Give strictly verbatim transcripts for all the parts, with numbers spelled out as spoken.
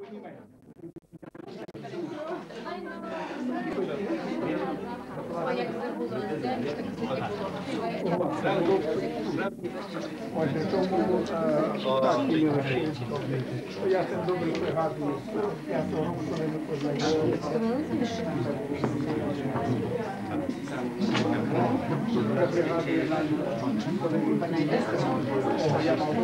Отже, тому так і я це добре пригадую, п'ятого року, коли ми познайомилися. Я пригадую, коли ми я мав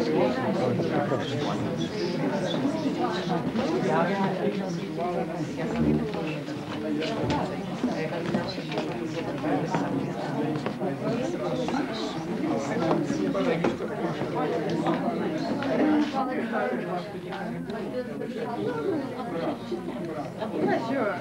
Sure.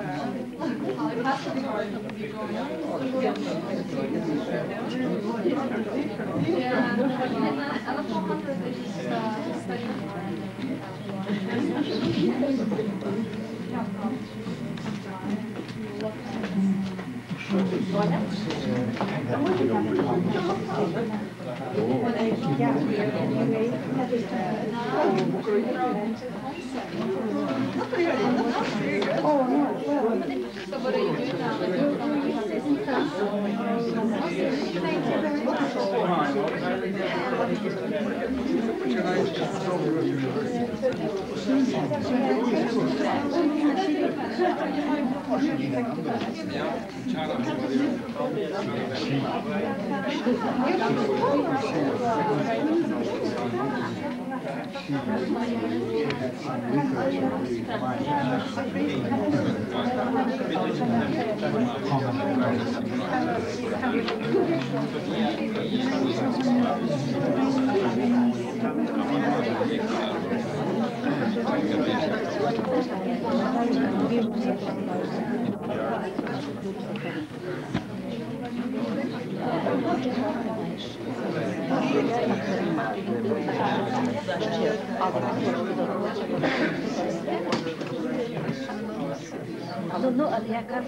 No, no, ale jaka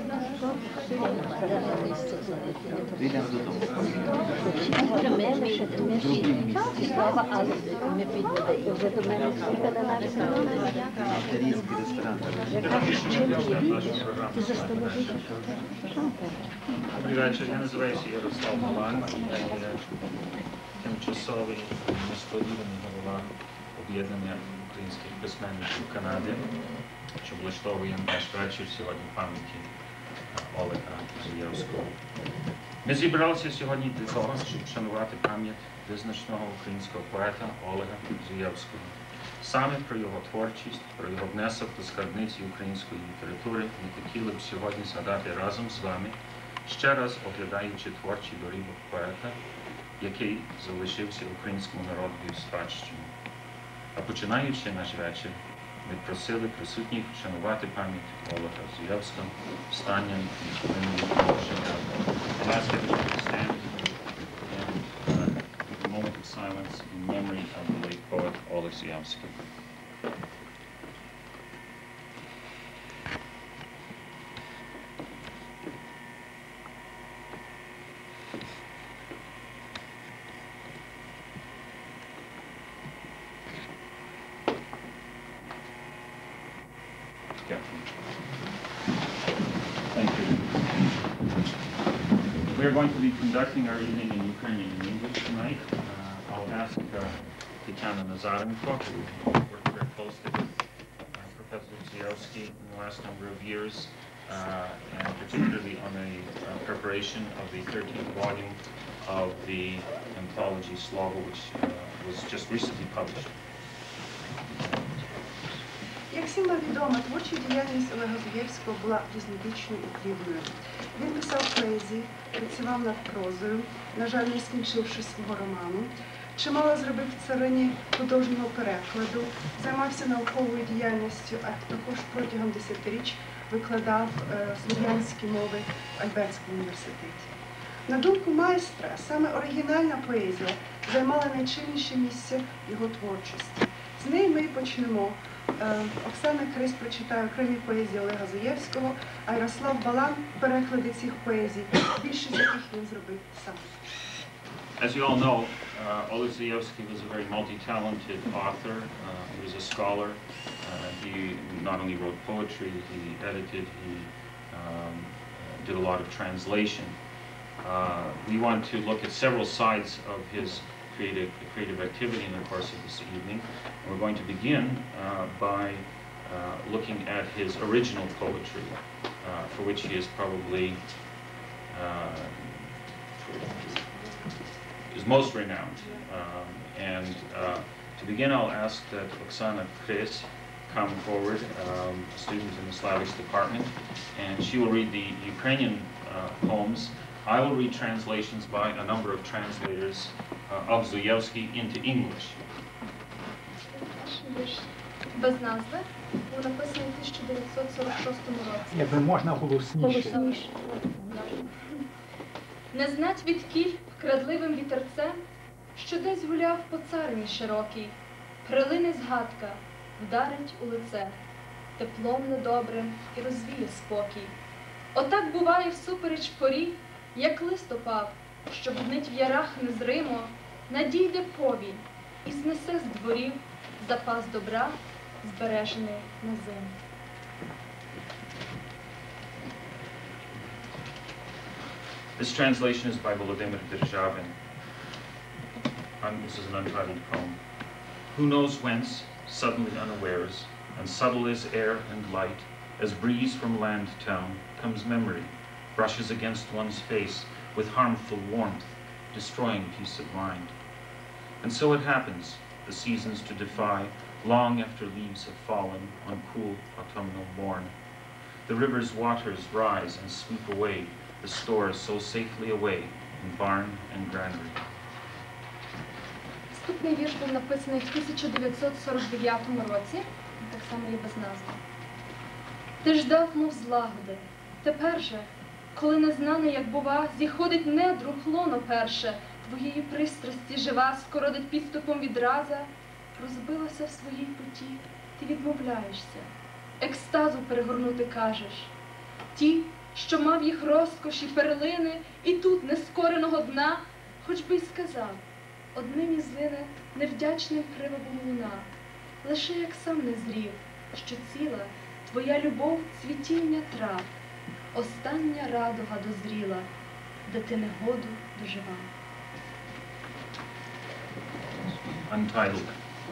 слава, але ми підемо вже до мене скільки на нас. Я кажу, чим ти віриш? Ти застановився. Добрий вечір, я називаюся Ярослав Малан, я є тимчасовий несподіваний голова об'єднання українських письменників Канади, що влаштовує наш вечір сьогодні пам'яті Олега Зуєвського. Ми зібралися сьогодні для того, щоб вшанувати пам'ять визначного українського поета Олега Зуєвського. Саме про його творчість, про його внесок до скарбниці української літератури ми хотіли б сьогодні згадати разом з вами, ще раз оглядаючи творчий дорібок поета, який залишився українському народу в спадщину. А починаючи наш вечір, ми просили присутніх вшанувати пам'ять Олега Зуєвського встанням і хвилиною положення. Last year we stand and uh, a moment of silence in memory of the late poet Oleg Zujevsky. Thank you. We are going to be conducting our evening in Ukrainian and English tonight. Uh, I'll ask uh, Tatiana Nazarenko, who worked very closely with uh, Professor Zujevsky in the last number of years, uh, and particularly on the uh, preparation of the thirteenth volume of the anthology Slovo, which uh, was just recently published. Як всім відомо, творча діяльність Олега Зуєвського була різнобічною і плідною. Він писав поезії, працював над прозою, на жаль, не скінчивши свого роману. Чимало зробив в царині художнього перекладу, займався науковою діяльністю, а також протягом десятиріч викладав е, слов'янські мови в Альбертському університеті. На думку майстра, саме оригінальна поезія займала найчинніше місце його творчості. З неї ми і почнемо. Оксана Крис прочитає окремі поезії Олега Зуєвського, а Ярослав Балан переклади цих поезій, більшість яких він зробив сам. As you all know, uh, Oleg Zujevsky was a very multi-talented author. Uh, he was a scholar, uh, he not only wrote poetry, he edited, he um, did a lot of translation. Uh, we want to look at several sides of his creative, creative activity in the course of this evening. And we're going to begin uh, by uh, looking at his original poetry, uh, for which he is probably uh, is most renowned. Um, and uh, to begin, I'll ask that Oksana Kres come forward, um, a student in the Slavics department, and she will read the Ukrainian uh, poems. I will read translations by a number of translators uh, of Zuyevsky into English. Без назви був написаний у тисяча дев'ятсот сорок шостому році. Якби можна голосніше. Не знать відкіль вкрадливим вітерцем, що десь гуляв по царині широкій, прилине згадка, вдарить у лице, теплом недобрим і розвіє спокій. Отак буває всупереч порі, як лист опав, що буднить в ярах незримо, надійде повінь і знесе з дворів запас добра, збережений на зиму. This translation is by Volodymyr Derzhavin. Um, this is an untitled poem. Who knows whence, suddenly unawares, and subtle as air and light, as breeze from land town, comes memory, brushes against one's face with harmful warmth, destroying peace of mind. And so it happens, the seasons to defy, long after leaves have fallen on cool autumnal morn. The river's waters rise and sweep away the stores so safely away in barn and granary. Наступний вірш був написаний в тисяча дев'ятсот сорок дев'ятому році, так само і без назви. Ти ждав, мов злагоди, тепер же, коли незнаний, як бува, зіходить недруг лоно перше, твоєї пристрасті жива скородить підступом відраза, розбилася в своїй путі, ти відмовляєшся, екстазу перегорнути кажеш. Ті, що мав їх розкоші перлини, і тут нескореного дна, хоч би й сказав, однині злине невдячним привабом луна, лише як сам не зрів, що ціла твоя любов цвітіння трав, остання радуга дозріла, де ти негоду доживав. Untitled.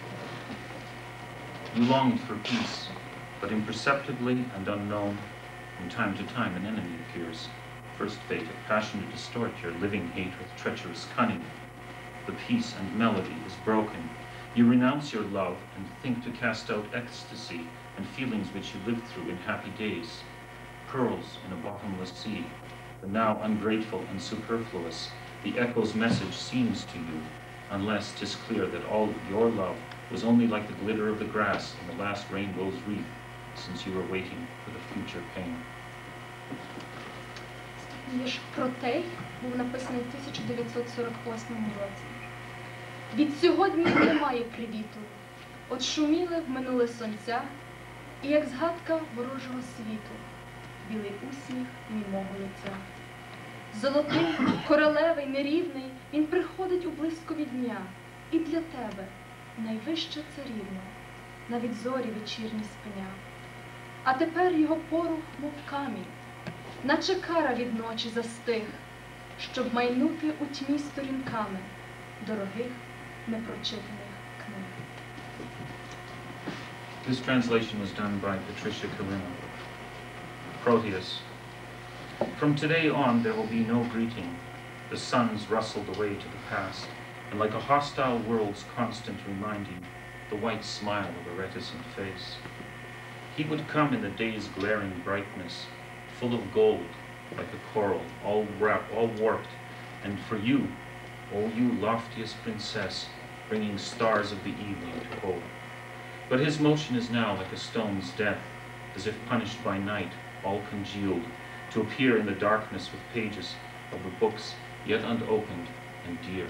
You longed for peace, but imperceptibly and unknown, from time to time an enemy appears. First fate, a passion to distort your living hate with treacherous cunning. The peace and melody is broken. You renounce your love and think to cast out ecstasy and feelings which you lived through in happy days. Pearls in a bottomless sea, the now ungrateful and superfluous, the echo's message seems to you, unless 'tis clear that all your love was only like the glitter of the grass in the last rainbow's wreath, since you were waiting for the future pain. Вірш «Протей» був написаний в тисяча дев'ятсот сорок восьмому році. Від сьогодні немає привіту, от шуміли в минуле сонця, і як згадка ворожого світу, білий усміх німого лиця. Золотий, королевий, нерівний, він приходить у блискові дня, і для тебе найвища царівна, навіть зорі вечірні спиня. А тепер його порух, мов камінь, наче кара від ночі застиг, щоб майнути у тьмі сторінками дорогих непрочитаних книг. This translation was done by Patricia Karina. Proteus. From today on there will be no greeting. The suns rustled away to the past, and like a hostile world's constant reminding, the white smile of a reticent face. He would come in the day's glaring brightness, full of gold, like a coral, all wrapped, all warped, and for you, O you loftiest princess, bringing stars of the evening to hold. But his motion is now like a stone's death, as if punished by night, all congealed, to appear in the darkness with pages of the books yet unopened and dear.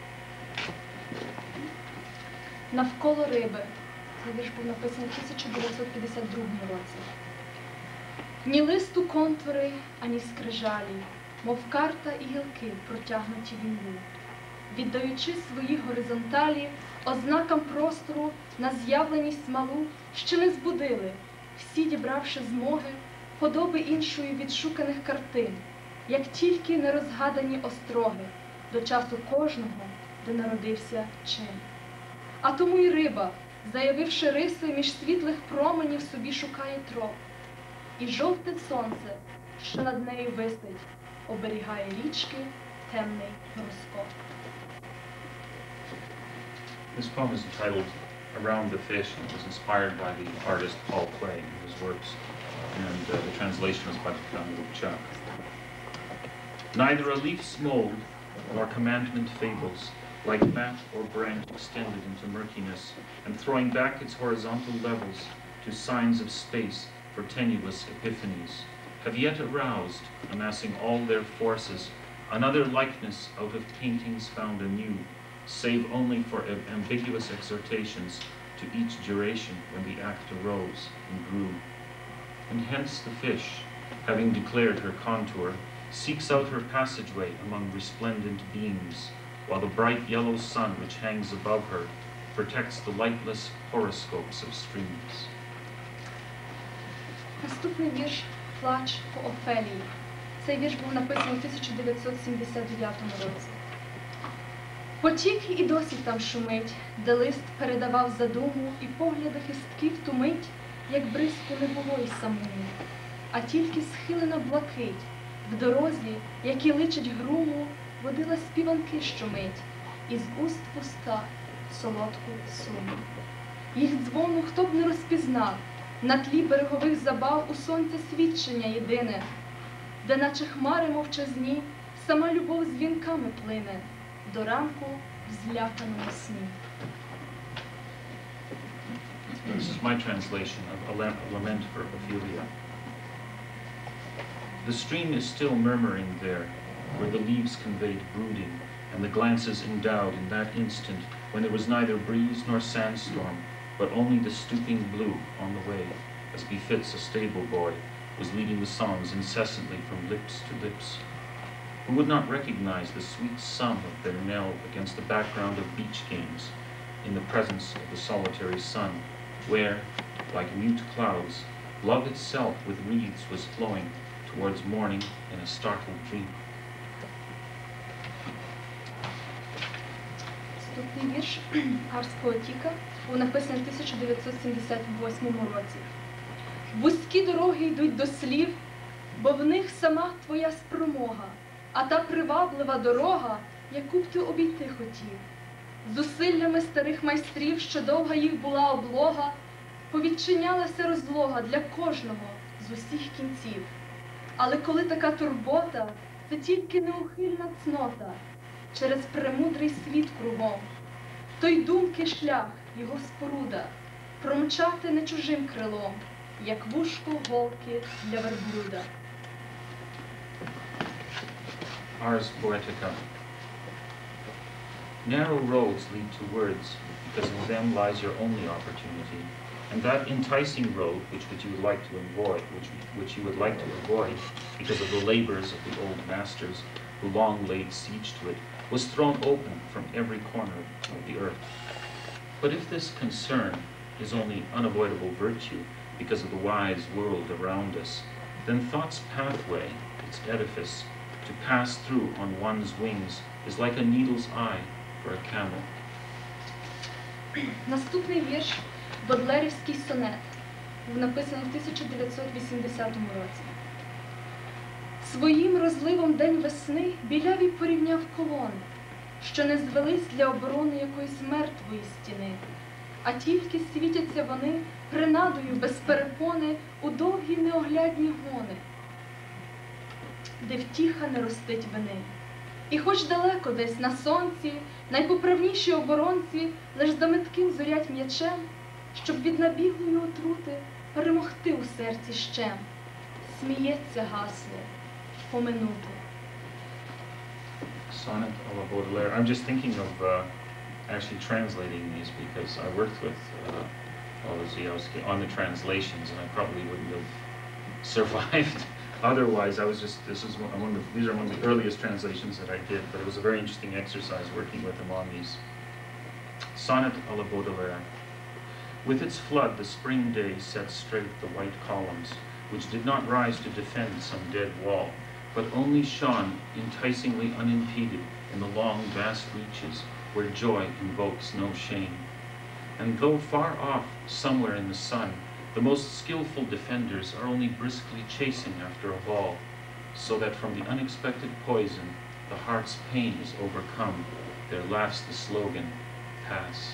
«Навколо риби». Цей вірш був написаний в тисяча дев'ятсот п'ятдесят другому році. Ні листу контури, ані скрижалі, мов карта і гілки протягнуті в імлу. віддаючи свої горизонталі ознакам простору на з'явленість малу, що не збудили, всі дібравши змоги, подоби іншої відшуканих картин, як тільки нерозгадані остроги до часу кожного, де народився чин. А тому й риба, заявивши риси, між світлих променів собі шукає троп. І жовте сонце, що над нею висить, оберігає річки темний гороскоп. This poem is entitled Around the Fish and it was inspired by the artist Paul Klee in his works, and uh, the translation is by Chuck. Neither a leaf's mold nor commandment fables, like mat or branch extended into murkiness and throwing back its horizontal levels to signs of space for tenuous epiphanies, have yet aroused, amassing all their forces, another likeness out of paintings found anew, save only for ambiguous exhortations to each duration when the act arose and grew. And hence the fish, having declared her contour, seeks out her passageway among resplendent beams, while the bright yellow sun which hangs above her protects the lightless horoscopes of streams. Наступний вірш «Плач по Офелії». Цей вірш був написаний у тисяча дев'ятсот сімдесят дев'ятому році. Потік і досі там шумить, де лист передавав задуму, і погляда хистків ту мить, як бризку не було й самому, а тільки схилена блакить, в дорозі, які личать груму, водила співанки щомить, із уст в уста солодку суму. Їх дзвону хто б не розпізнав, на тлі берегових забав у сонця свідчення єдине, де наче хмари мовчазні, сама любов з вінками плине, до ранку в зляканому сні. This is my translation of a lament for Ophelia. The stream is still murmuring there, where the leaves conveyed brooding, and the glances endowed in that instant when there was neither breeze nor sandstorm, but only the stooping blue on the way, as befits a stable boy, was leading the songs incessantly from lips to lips. Who would not recognize the sweet sum of their knell against the background of beach games, in the presence of the solitary sun, where, like mute clouds, love itself with reeds was flowing towards morning in a startled dream. Наступний вірш «Арс Поетіка» був написаний в тисяча дев'ятсот сімдесят восьмому році. Вузькі дороги йдуть до слів, бо в них сама твоя спромога, а та приваблива дорога, яку б ти обійти хотів. Зусиллями старих майстрів, що довга їх була облога, повідчинялася розлога для кожного з усіх кінців. Але коли така турбота, це тільки неухильна цнота, через премудрий світ кругом, той думки шлях, його споруда, промчати не чужим крилом, як вушко голки для верблюда. Ars Poetica. Narrow roads lead to words, because in them lies your only opportunity. And that enticing road, which, which you would like to avoid, which, which you would like to avoid, because of the labors of the old masters who long laid siege to it, was thrown open from every corner of the earth. But if this concern is only unavoidable virtue because of the wise world around us, then thought's pathway, its edifice, to pass through on one's wings is like a needle's eye for a camel. Наступний вірш «Бодлерівський сонет» був написаний в тисяча дев'ятсот вісімдесятому році. Своїм розливом день весни біляві порівняв колони, що не звелись для оборони якоїсь мертвої стіни, а тільки світяться вони принадою без перепони у довгі неоглядні гони, де втіха не ростить вини. І хоч далеко десь на сонці найпоправніші оборонці лиш за метким зорять м'ячем, щоб від набіглої отрути перемогти у серці щем. Сміється гасло поминути. Sonnet à la Baudelaire. I'm just thinking of uh, actually translating these because I worked with uh, Olozhiowski on the translations, and I probably wouldn't have survived Otherwise, I was just, this is one one of the, these are one of the earliest translations that I did, but it was a very interesting exercise working with him on these. Sonnet à la Baudelaire. With its flood, the spring day set straight the white columns, which did not rise to defend some dead wall, but only shone enticingly unimpeded in the long, vast reaches where joy invokes no shame. And though far off, somewhere in the sun, the most skillful defenders are only briskly chasing after a ball, so that from the unexpected poison, the heart's pain is overcome, there laughs the slogan, pass.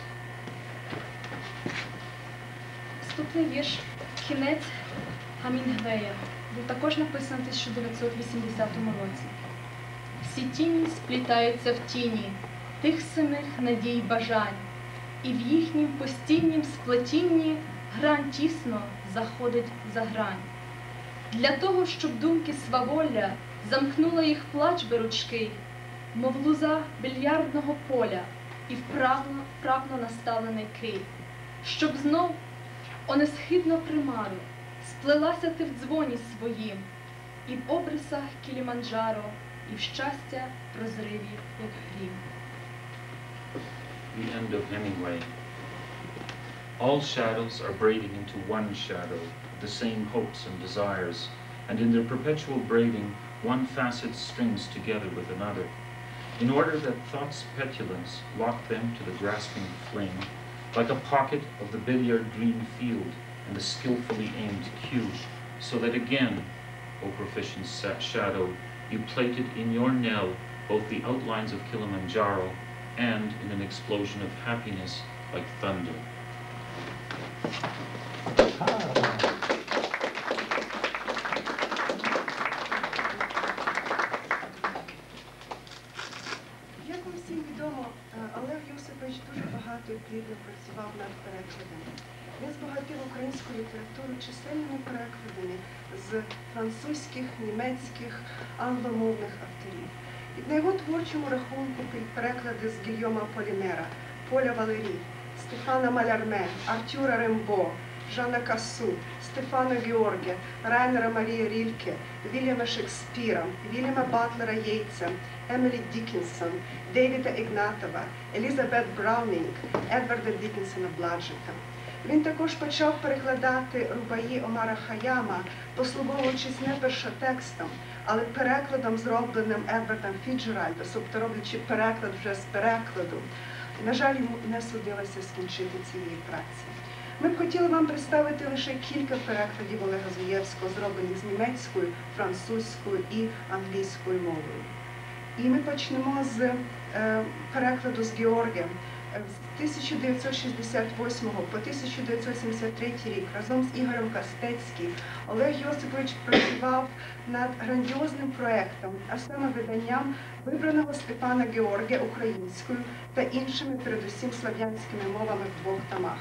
Наступний вірш «Кінець Гемінгвея» був також написаний в тисяча дев'ятсот вісімдесятому році. Всі тіні сплітаються в тіні тих самих надій й бажань, і в їхнім постійнім сплетінні грань тісно заходить за грань. Для того, щоб думки сваволля замкнула їх плач беручки, мов луза більярдного поля і вправно, вправно наставлений кий, щоб знов о несхибно примару сплелася ти в дзвоні своїм, і в обрисах Кіліманджаро, і в щастя прозриві, як грім. The end of Hemingway. All shadows are braiding into one shadow, the same hopes and desires, and in their perpetual braiding, one facet strings together with another, in order that thought's petulance lock them to the grasping flame, like a pocket of the billiard green field and a skillfully aimed cue, so that again, O proficient shadow, you plated in your knell both the outlines of Kilimanjaro and in an explosion of happiness like thunder. Як вам всім відомо, Олег Йосипович дуже багато і плідно працював над перекладами. Він збагатив українську літературу чисельними перекладами з французьких, німецьких, англомовних авторів. І на його творчому рахунку переклади з Гільйома Полінера, Поля Валері, Стефана Малярме, Артюра Рембо, Жана Кассу, Стефана Георге, Райнера Марія Рільке, Вільяма Шекспіра, Вільяма Батлера Єйтса, Емілі Діккенсон, Дейвіда Ігнатова, Елізабет Браунінг, Едварда Діккенсона Бладжета. Він також почав перекладати рубаї Омара Хаяма, послуговуючись не першотекстом, але перекладом, зробленим Едвардом Фіцджеральдом, тобто роблячи переклад вже з перекладу. На жаль, йому не судилося скінчити цієї праці. Ми б хотіли вам представити лише кілька перекладів Олега Зуєвського, зроблених з німецькою, французькою і англійською мовою. І ми почнемо з е, перекладу з Георгія. З тисяча дев'ятсот шістдесят восьмого по тисяча дев'ятсот сімдесят третій рік разом з Ігорем Кастецьким Олег Йосипович працював над грандіозним проєктом, а саме виданням вибраного Стефана Георгія українською та іншими, передусім слав'янськими мовами в двох томах.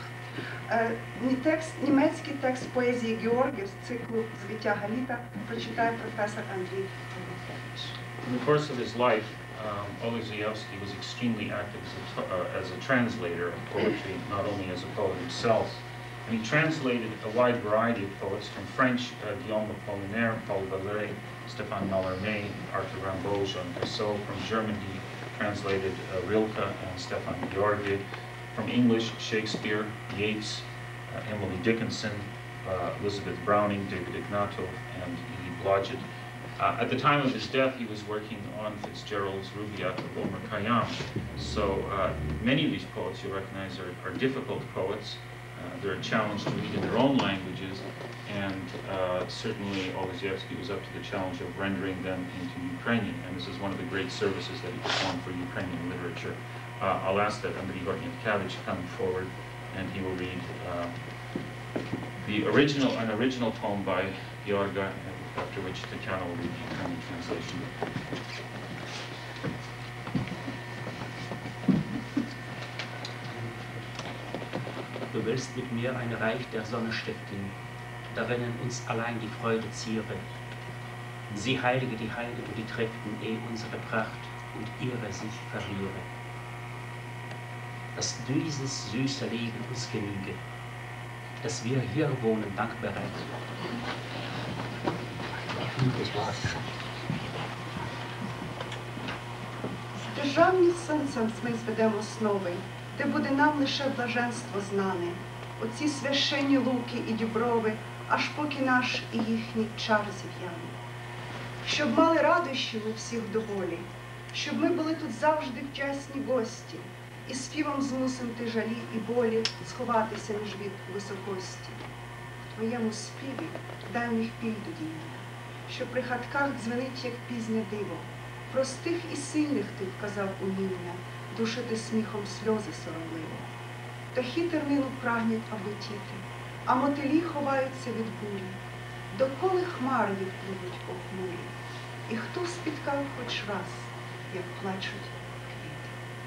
Текст, німецький текст поезії Георгія з циклу «Звиття Галіта» прочитає професор Андрій Горохевич. In the course of his life, um, Oleg Zuyevsky was extremely active as a, uh, as a translator of poetry, not only as a poet himself. And he translated a wide variety of poets from French, uh, Guillaume Apollinaire, Paul Valéry, Stéphane Mallarmé, Arthur Rimbaud, Jean Cassot. From German, he translated uh, Rilke and Stefan Georgi. From English, Shakespeare, Yeats, uh, Emily Dickinson, uh, Elizabeth Browning, David Ignatov, and E. Blodgett. Uh, at the time of his death, he was working on Fitzgerald's Rubaiyat of Omar Khayyam. So uh, many of these poets you'll recognize are, are difficult poets. Uh, they're a challenge to read in their own languages, and uh, certainly Oleksievsky was up to the challenge of rendering them into Ukrainian, and this is one of the great services that he performed for Ukrainian literature. Uh, I'll ask that Andriy Gorniatkevich come forward, and he will read uh, the original, an original poem by Georga, after which Tatiana will read the Ukrainian translation. Du willst mit mir ein Reich der Sonne stiften, darin uns allein die Freude ziere. Sie heilige die Heide und die Triften, eh unsere Pracht und ihre sich verliere. Dass dieses süße Leben uns genüge, dass wir hier wohnen dankbereit. Державні сонцем ми зведемо основи, де буде нам лише блаженство знане, оці священні луки і діброви, аж поки наш і їхній чар зів'яне. Щоб мали радощі ми всіх доволі, щоб ми були тут завжди вчасні гості, і співом змусим ти жалі і болі сховатися між від високості. В твоєму співі дальніх піль додіяння, що при хатках дзвенить, як пізнє диво. Простих і сильних ти вказав уміння, душити сміхом сльози соромливо. Птахи тернину прагнуть облетіти, а мотилі ховаються від бурі. Доколи хмари відпливуть похмурі, і хто спіткав хоч раз, як плачуть квіти.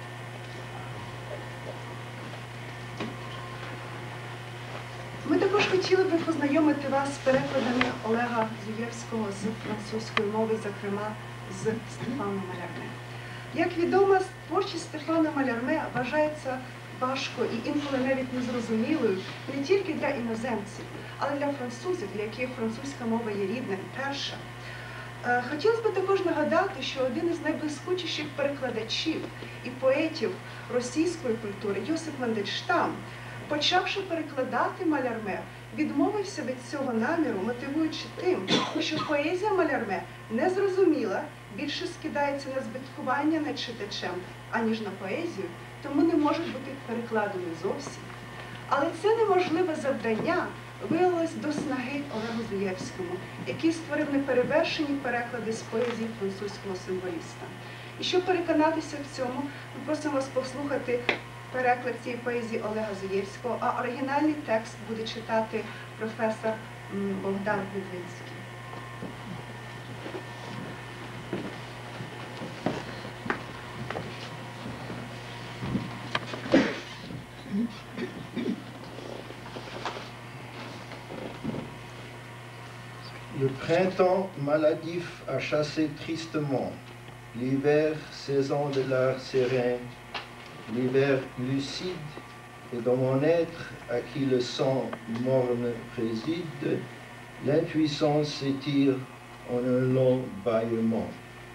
Ми також хотіли би познайомити вас з перекладами Олега Зуєвського з французької мови, зокрема з Стефаном Малярме. Як відомо, творчість Стефана Малярме вважається важко і інколи навіть незрозумілою не тільки для іноземців, але для французів, для яких французька мова є рідна і перша. Хотілося б також нагадати, що один із найблискучіших перекладачів і поетів російської культури Йосип Мандельштам, почавши перекладати Малярме, відмовився від цього наміру, мотивуючи тим, що поезія Малярме незрозуміла, більше скидається на збиткування над читачем, аніж на поезію, тому не може бути перекладеною зовсім. Але це неможливе завдання виявилось до снаги Олегу Зуєвському, який створив неперевершені переклади з поезії французького символіста. І щоб переконатися в цьому, ми просимо вас послухати переклад цієї поезії Олега Зуєвського, а оригінальний текст буде читати професор Богдан Медвинський. Le printemps maladif a chassé tristement, l'hiver, saison de l'art serein, l'hiver lucide, et dans mon être, à qui le sang morne préside, l'intuition s'étire en un long bâillement.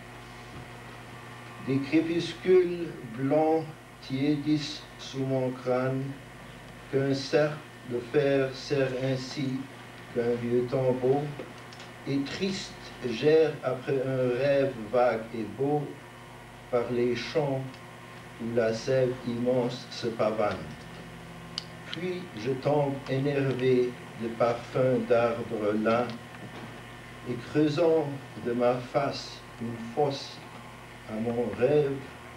Des crépuscules blancs tiédissent sous mon crâne, qu'un cercle de fer serre ainsi qu'un vieux tombeau, et triste gère après un rêve vague et beau par les champs où la sève immense se pavane. Puis je tombe énervé de parfums d'arbres là, et creusant de ma face une fosse à mon rêve,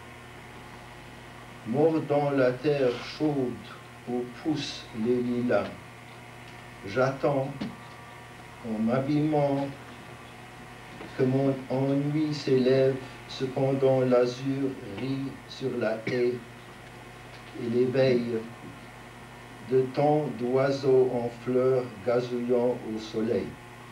mordant la terre chaude où poussent les lilas. J'attends, en m'abîmant, que mon ennui s'élève, cependant l'azur rit sur la haie et l'éveille de tant d'oiseaux en fleurs gazouillant au soleil.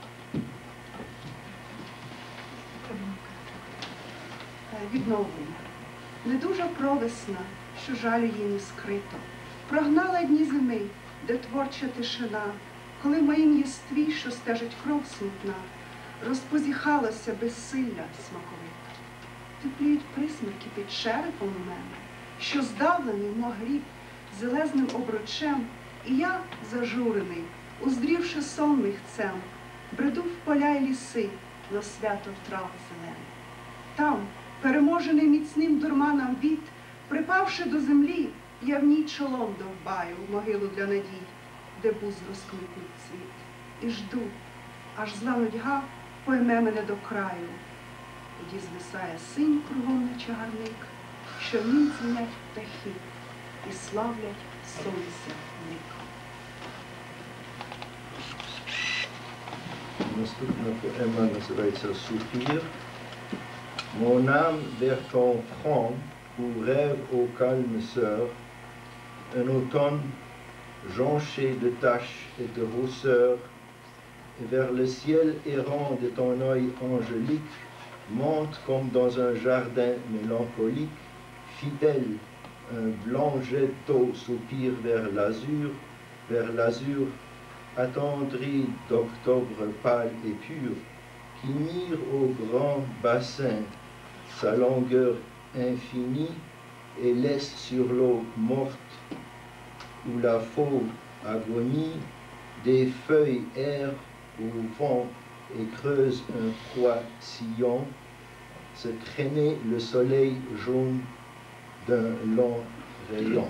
Відновлення. Не дуже провесна, що жалю їй не скрито. Прогнала дні зими, де творча тишина, коли в моїм єстві, що стежить кров смутна, розпозіхалося безсилля смаковита. Тепліють присмерки під черепом у мене, що здавлений, мов гріб, зелезним обручем, і я, зажурений, уздрівши сон михцем, бреду в поля й ліси на свято трав зелених. Там, переможений міцним дурманом віт, припавши до землі, я в ній чолом довбаю в могилу для надій, де буз розквітнуть цвіт. І жду, аж зла нудьга пойме мене до краю. Тоді звисає синь кругом на чагарник, що в нім дзвенять птахи і славлять сонця ник. Наступна поема називається «Soupir». Mon âme vers ton front, où rêve ô calme sœur, un automne jonché de taches et de rousseur, et vers le ciel errant de ton œil angélique, monte comme dans un jardin mélancolique, fidèle, un blanc jet d'eau soupire vers l'azur, vers l'azur attendri d'octobre pâle et pur, qui mire au grand bassin sa longueur infinie et laisse sur l'eau morte où la fauve agonie des feuilles errent au vent et creuse un froid sillon, se traîner le soleil jaune d'un long rayon.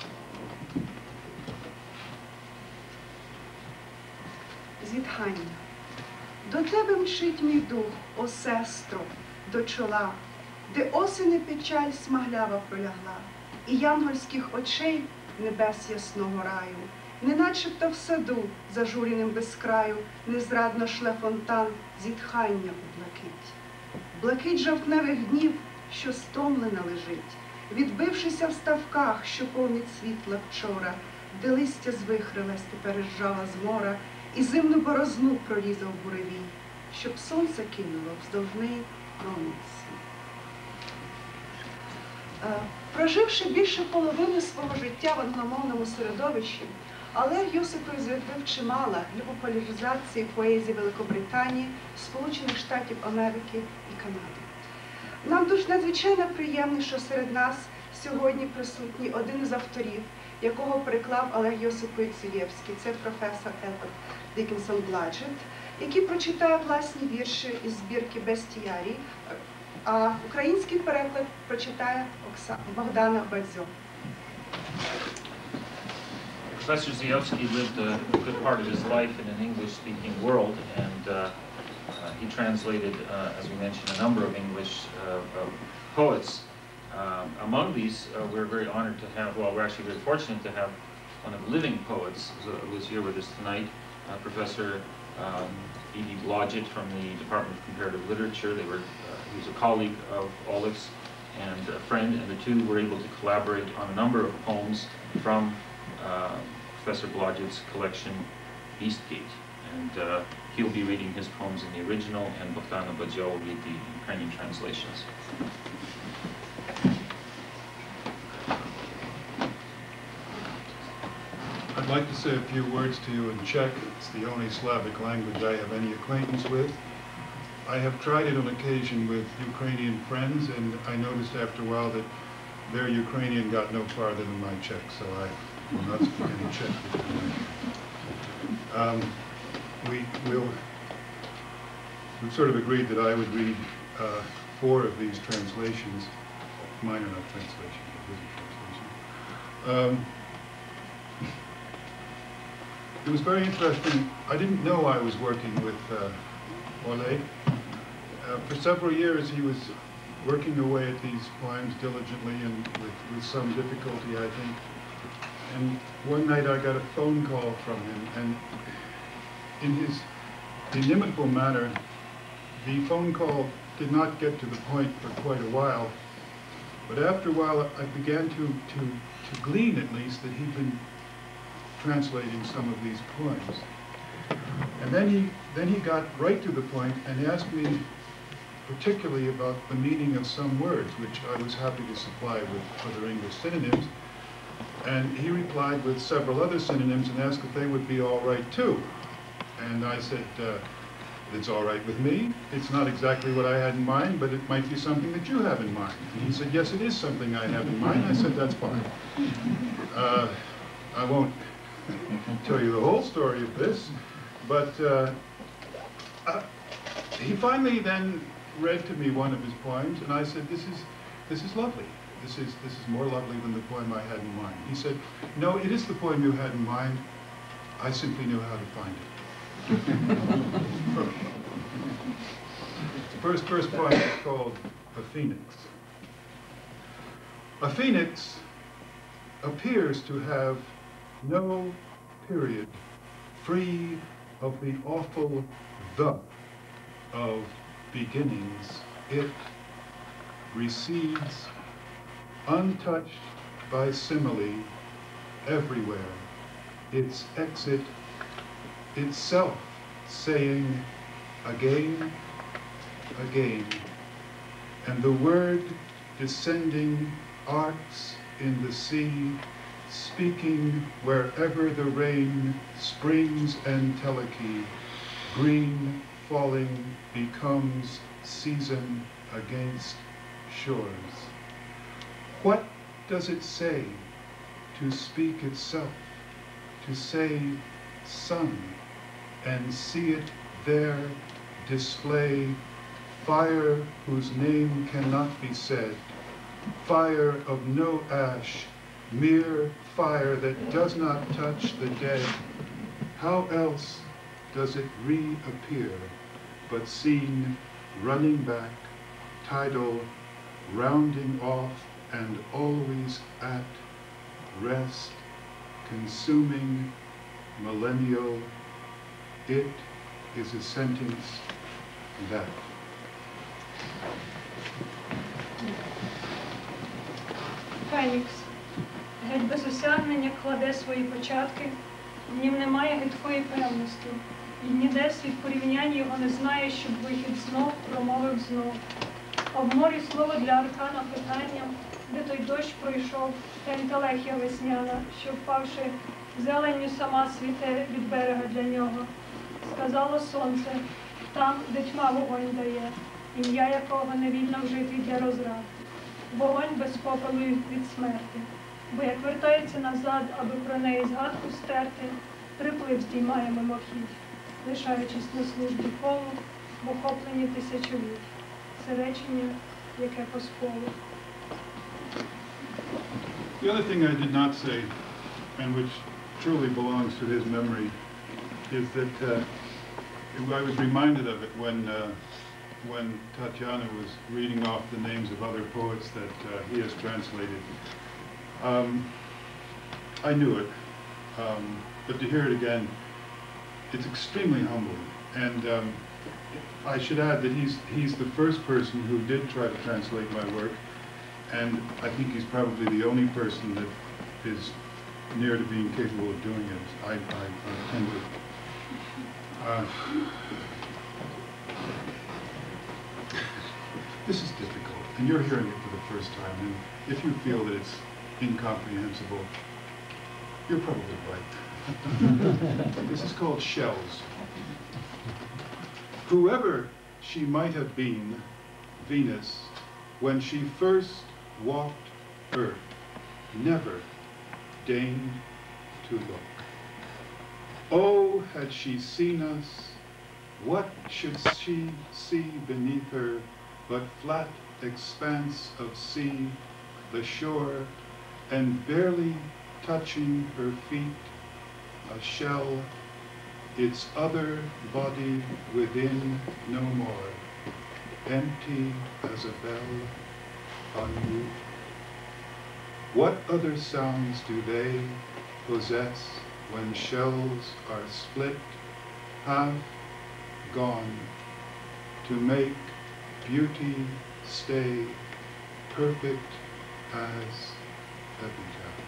Зітхання. До тебе мчить мій дух, о сестро, до чола, де осени печаль смаглява пролягла, і янгольських очей небес ясного раю, неначебто в саду, зажуреним без краю, незрадно шле фонтан зітхання у блакить. Блакить жовтневих днів, що стомлена лежить, відбившися в ставках, що повнять світла вчора, де листя звихрилась, тепер зжала з мора, і зимну борозну прорізав буревій, щоб сонце кинуло вздовж неї промінь свій. Проживши більше половини свого життя в англомовному середовищі, Олег Йосипович зробив чимало для популяризації поезії Великобританії, Сполучених Штатів Америки і Канади. Нам дуже надзвичайно приємно, що серед нас сьогодні присутній один із авторів, якого переклав Олег Йосипович Цуєвський, це професор Едвард Діккенсон Бладжет, який прочитає власні вірші із збірки «Бестіярій», а український переклад прочитає Оксана Богдана Бадзьо. Professor Zuyevsky lived a good part of his life in an English-speaking world, and uh, uh, he translated, uh, as we mentioned, a number of English uh, uh, poets. Um, among these, uh, we're very honored to have, well, we're actually very fortunate to have one of the living poets who is here with us tonight, uh, Professor um, E D Blodgett from the Department of Comparative Literature. They were, uh, he was a colleague of Oleg's and a friend, and the two were able to collaborate on a number of poems from uh, Professor Blodgett's collection, Beastgate. And uh, he'll be reading his poems in the original, and Bogdana Badzio will read the Ukrainian translations. I'd like to say a few words to you in Czech. It's the only Slavic language I have any acquaintance with. I have tried it on occasion with Ukrainian friends, and I noticed after a while that their Ukrainian got no farther than my Czech, so I will not speak any Czech. Um, we will, we've sort of agreed that I would read uh, four of these translations. Mine are not translations, but his are translations. Um, It was very interesting. I didn't know I was working with uh, Oleg. Uh, for several years he was working away at these poems diligently and with, with some difficulty, I think. And one night I got a phone call from him, and in his inimitable manner, the phone call did not get to the point for quite a while. But after a while I began to, to, to glean at least that he'd been translating some of these poems. And then he, then he got right to the point and asked me particularly about the meaning of some words, which I was happy to supply with other English synonyms. And he replied with several other synonyms and asked if they would be all right too. And I said, uh, it's all right with me. It's not exactly what I had in mind, but it might be something that you have in mind. And he said, yes, it is something I have in mind. I said, that's fine. Uh, I won't tell you the whole story of this, but uh, uh, he finally then read to me one of his poems, and I said, this is, this is lovely. This is, this is more lovely than the poem I had in mind. He said, no, it is the poem you had in mind. I simply knew how to find it. The first, first poem is called A Phoenix. A phoenix appears to have no period free of the awful the of beginnings. It recedes untouched by simile everywhere. Its exit itself saying again, again, and the word descending arcs in the sea, speaking wherever the rain springs entelechy, green falling becomes season against shores. What does it say to speak itself, to say sun, and see it there display fire whose name cannot be said, fire of no ash, mere fire that does not touch the dead? How else does it reappear but seen running back, tidal, rounding off, and always at rest, consuming, millennial? It is a sentence that. Фенікс, геть без осягнення кладе свої початки, в нім немає гидкої певності, і ніде світ порівнянь його не знає, щоб вихід знов промовив знов. А в морі слово для аркана питання, де той дощ пройшов, та інтелехія весняна, що, впавши зеленню, сама світе від берега для нього. Сказало сонце, там, де тьма вогонь дає, ім'я якого не вільно вжити для розрад. Вогонь без попелу від смерти, бо як вертається назад, аби про неї згадку стерти, приплив здіймає мимохідь, лишаючись на службі колу, в охопленні тисячоліть. Це речення, яке по сполу. The other thing I did not say, and which truly belongs to his memory, is that uh, I was reminded of it when uh, when Tatiana was reading off the names of other poets that uh, he has translated. Um, I knew it, um, but to hear it again, it's extremely humbling. And um, I should add that he's, he's the first person who did try to translate my work, and I think he's probably the only person that is near to being capable of doing it. I, I, I tend to... Uh, This is difficult, and you're hearing it for the first time, and if you feel that it's incomprehensible, you're probably right. This is called Shells. Whoever she might have been, Venus, when she first walked Earth, never deigned to look. Oh, had she seen us, what should she see beneath her but flat expanse of sea, the shore, and barely touching her feet, a shell, its other body within no more, empty as a bell unmoved. What other sounds do they possess when shells are split, half gone, to make beauty stay perfect as epitaph?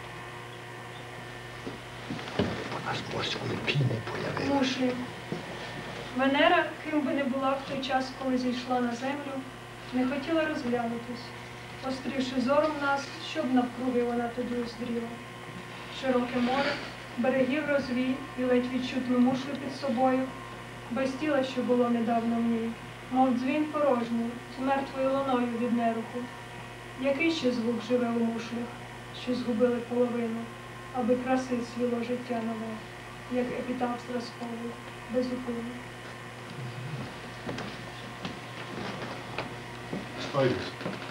Мушлі. Венера, ким би не була в той час, коли зійшла на землю, не хотіла розглянутись, острівши зором нас, щоб навкруги вона тоді оздріла. Широке море, берегів розвій і ледь відчутну мушлю під собою, без тіла, що було недавно в ній, мов дзвін порожній, з мертвою луною від неруху. Який ще звук живе у мушлях, що згубили половину, аби краси свіло життя нове, як епітаф зразковий, без упину. Spiders.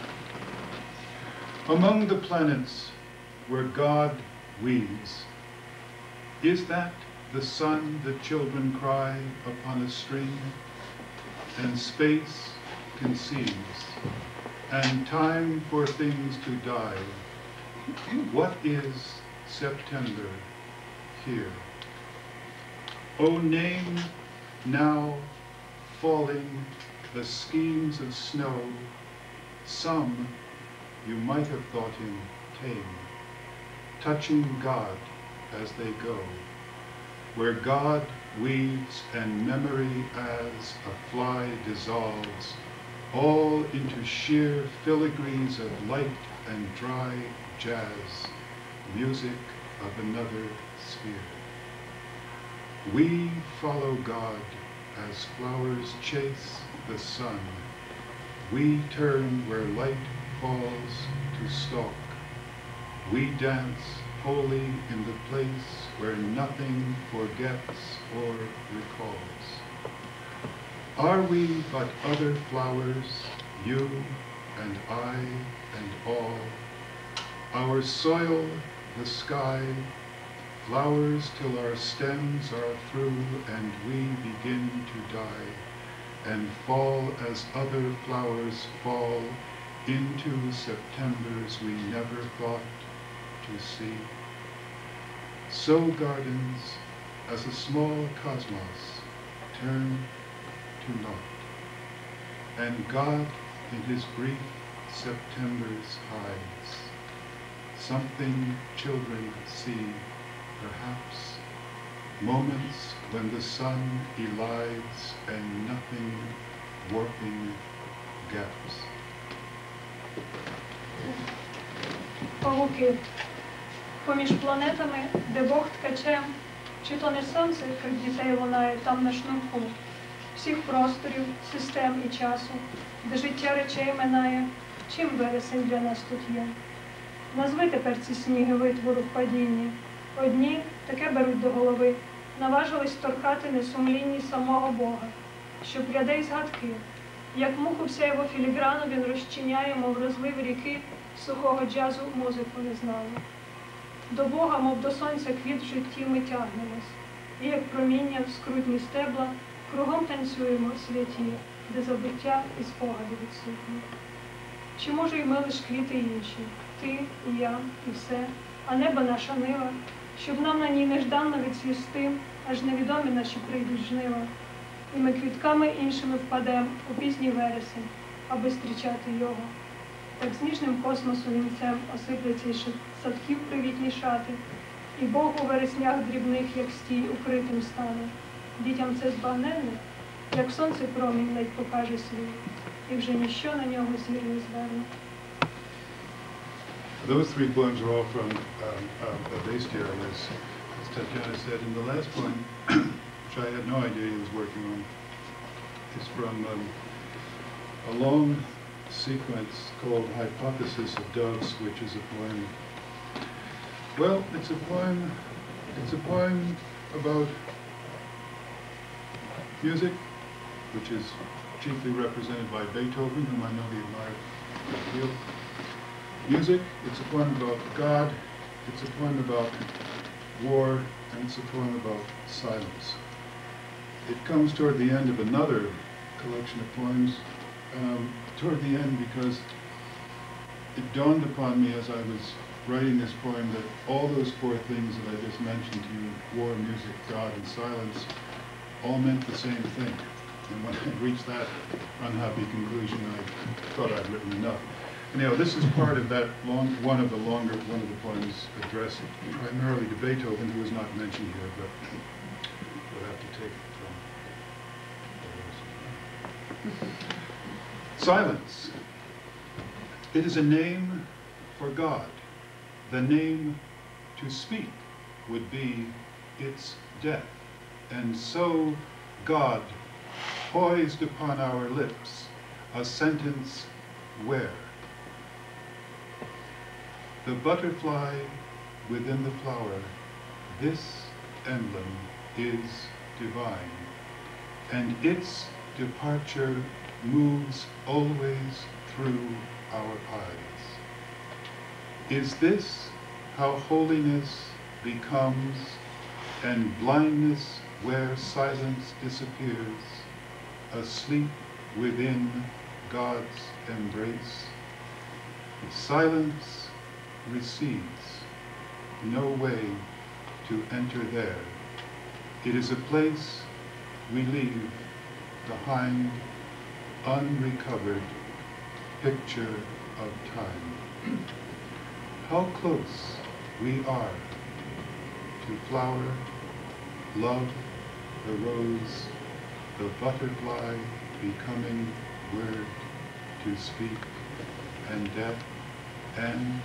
Among the planets where God weaves, is that the sun the children cry upon a string, and space conceives, and time for things to die? What is September here? Oh, name now falling the schemes of snow. Some you might have thought him tame, touching God as they go, where God weaves and memory as a fly dissolves, all into sheer filigrees of light and dry jazz, music of another sphere. We follow God as flowers chase the sun. We turn where light falls to stalk. We dance wholly in the place where nothing forgets or recalls. Are we but other flowers, you and I and all? Our soil, the sky, flowers till our stems are through and we begin to die, and fall as other flowers fall into Septembers we never thought to see. So gardens, as a small cosmos, turn to naught, and God in his brief Septembers hides something children see, perhaps, moments when the sun elides and nothing warping gaps. Павуки. Поміж планетами, де Бог ткачем, чи то не сонце, як дітей лунає там на шнурку, всіх просторів, систем і часу, де життя речей минає, чим вересень для нас тут є. Назви тепер ці сніги витвору в падінні. Одні таке беруть до голови, наважились торкати несумлінні самого Бога, що пряде й згадки, як муху вся його філіграну він розчиняє, мов розлив ріки, сухого джазу музику не знали. До Бога, мов до сонця квіт в житті ми тягнемось, і як проміння в скрутні стебла, кругом танцюємо святі, де забуття і спогади відсутні. Чи може й ми лиш квіти інші, ти і я, і все, а небо наша нива, щоб нам на ній нежданно відсвісти, аж невідомі наші прийдуть жнива, і ми квітками іншими впадем у пізній вересень, аби зустрічати його. Так з ніжним космосу вінцем осипляться й садків привітні шати, і Бог у вереснях дрібних, як стій, укритим стане. Дітям це збагнене, як сонце промінь ледь покаже свій, і вже ніщо на нього зір не зверне. Those three poems are all from um, uh, Avestia, as, as Tatiana said. And the last poem, which I had no idea he was working on, is from um, a long sequence called Hypothesis of Doves, which is a poem. Well, it's a poem, it's a poem about music, which is chiefly represented by Beethoven, whom I know he admired a great deal. Music, it's a poem about God, it's a poem about war, and it's a poem about silence. It comes toward the end of another collection of poems, um, toward the end because it dawned upon me as I was writing this poem that all those four things that I just mentioned to you, war, music, God, and silence, all meant the same thing. And when I reached that unhappy conclusion, I thought I'd written enough. Anyhow, this is part of that long, one of the longer, one of the poems addressed primarily to Beethoven, who is not mentioned here, but we'll have to take it from. Silence. It is a name for God. The name to speak would be its death. And so God, poised upon our lips, a sentence where? The butterfly within the flower, this emblem is divine, and its departure moves always through our eyes. Is this how holiness becomes, and blindness where silence disappears, asleep within God's embrace? Silence recedes, no way to enter there. It is a place we leave behind, unrecovered picture of time. How close we are to flower, love, the rose, the butterfly becoming word to speak, and death, and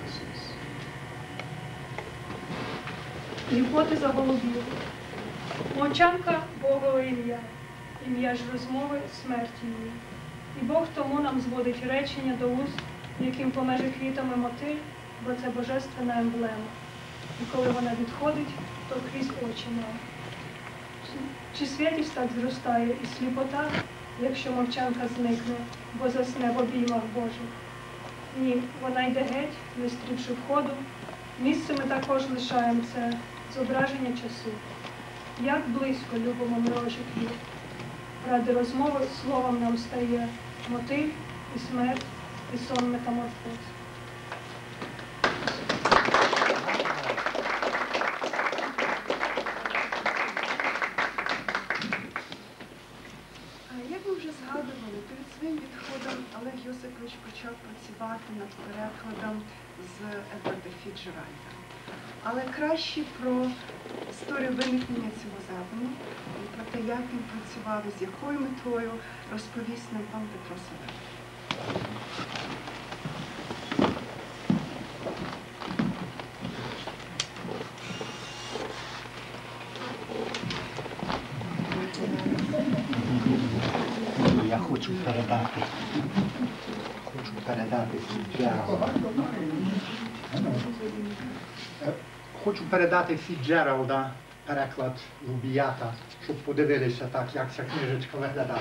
metamorphosis. Гіпотеза голубів. Мовчанка – Богове ім'я, ім'я ж розмови – смерті її. І Бог тому нам зводить речення до уст, яким помеже квітами мотиль, бо це божественна емблема. І коли вона відходить, то крізь очі має. Чи святість так зростає і сліпота, якщо мовчанка зникне, бо засне в обіймах Божих? Ні, вона йде геть, не стрівши входу. Місце ми також лишаємо це зображення часу. Як близько любимо мрожик є. Ради розмови словом нам стає мотив і смерть, і сон метаморфоз. Як ми вже згадували, перед своїм відходом Олег Йосипович почав працювати над перекладом з Едварда Фіцджеральда. Але краще про історію виникнення цього задуму, і про те, як він працював і з якою метою, розповість нам пан Петро Савель. Я хочу передати, хочу передати Фіцджералда. Хочу передати Фіцджералда переклад Лубіята, щоб подивилися так, як ця книжечка виглядає.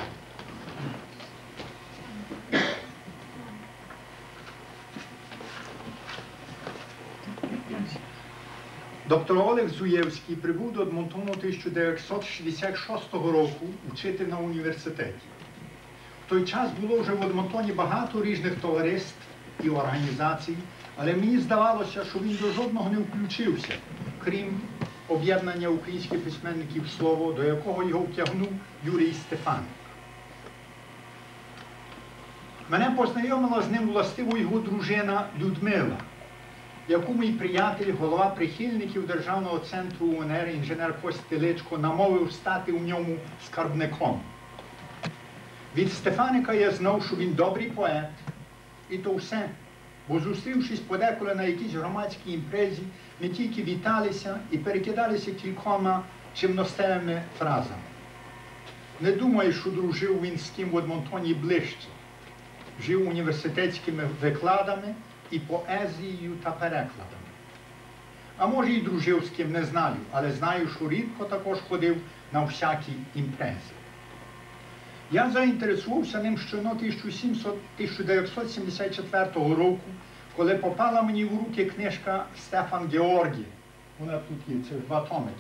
Доктор Олег Зуєвський прибув до Едмонтону тисяча дев'ятсот шістдесят шостого року вчити на університеті. В той час було вже в Едмонтоні багато різних товариств і організацій, але мені здавалося, що він до жодного не включився, крім об'єднання українських письменників «Слово», до якого його втягнув Юрій Стефаник. Мене познайомила з ним властиво його дружина Людмила, яку мій приятель, голова прихильників Державного центру УНР, інженер Костя Личко, намовив стати у ньому скарбником. Від Стефаника я знав, що він добрий поет, і то все. Бо зустрівшись подеколи на якійсь громадській імпрезі, ми тільки віталися і перекидалися кількома чимностевими фразами. Не думаю, що дружив він з ким в Едмонтоні ближче. Жив університетськими викладами і поезією та перекладами. А може і дружив з ким, не знаю, але знаю, що рідко також ходив на всякі імпрези. Я заінтересувався ним щойно тисяча дев'ятсот сімдесят четвертого року, коли попала мені в руки книжка Стефан Георгій. Вона тут є, це два томики.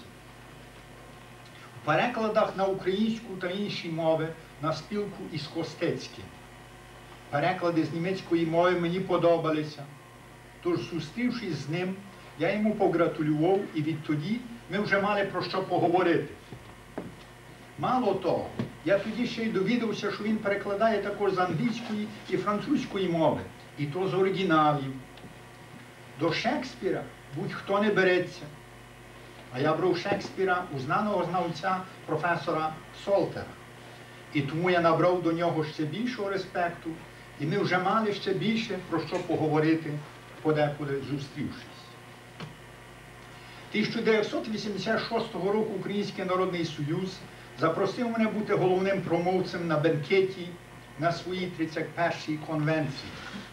У перекладах на українську та інші мови на спілку із Костецьким. Переклади з німецької мови мені подобалися. Тож, зустрівшись з ним, я йому погратулював, і відтоді ми вже мали про що поговорити. Мало того, я тоді ще й довідався, що він перекладає також з англійської і французької мови, і то з оригіналів. До Шекспіра будь-хто не береться. А я брав Шекспіра у знаного знавця професора Солтера. І тому я набрав до нього ще більшого респекту, і ми вже мали ще більше про що поговорити, подекуди зустрівшись. тисяча дев'ятсот вісімдесят шостого року Український Народний Союз запросив мене бути головним промовцем на бенкеті на своїй тридцять першій конвенції.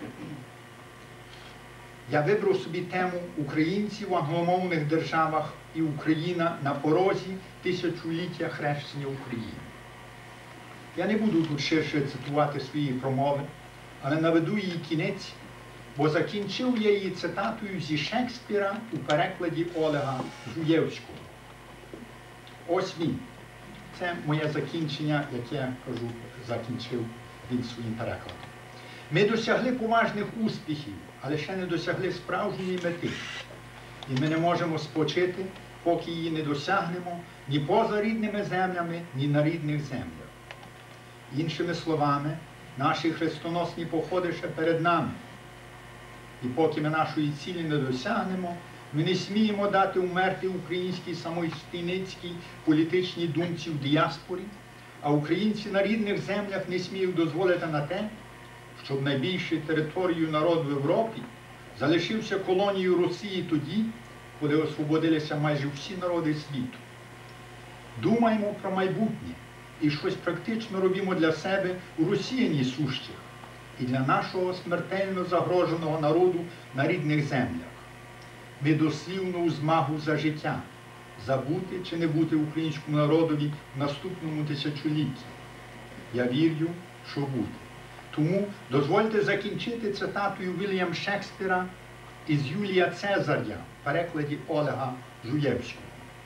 Я вибрав собі тему «Українці в англомовних державах і Україна на порозі тисячоліття хрещення України». Я не буду тут ширше цитувати свої промови, але наведу її кінець, бо закінчив я її цитатою зі Шекспіра у перекладі Олега Зуєвського. Ось він. Це моє закінчення, яке, я кажу, закінчив він своїм перекладом. Ми досягли поважних успіхів, але ще не досягли справжньої мети. І ми не можемо спочити, поки її не досягнемо ні поза рідними землями, ні на рідних землях. Іншими словами, наші хрестоносні походи ще перед нами. І поки ми нашої цілі не досягнемо, ми не сміємо дати умерти українській самостійницькій політичній думці в діаспорі, а українці на рідних землях не сміють дозволити на те, щоб найбільшою територією народу в Європі залишився колонією Росії тоді, коли освободилися майже всі народи світу. Думаємо про майбутнє і щось практично робимо для себе у розсіянні сущих і для нашого смертельно загроженого народу на рідних землях. Ми дослівно у змагу за життя, за бути чи не бути українському народові в наступному тисячолітті. Я вірю, що бути. Тому дозвольте закінчити цитатою Вільяма Шекспіра із Юлія Цезаря в перекладі Олега Жуєвського.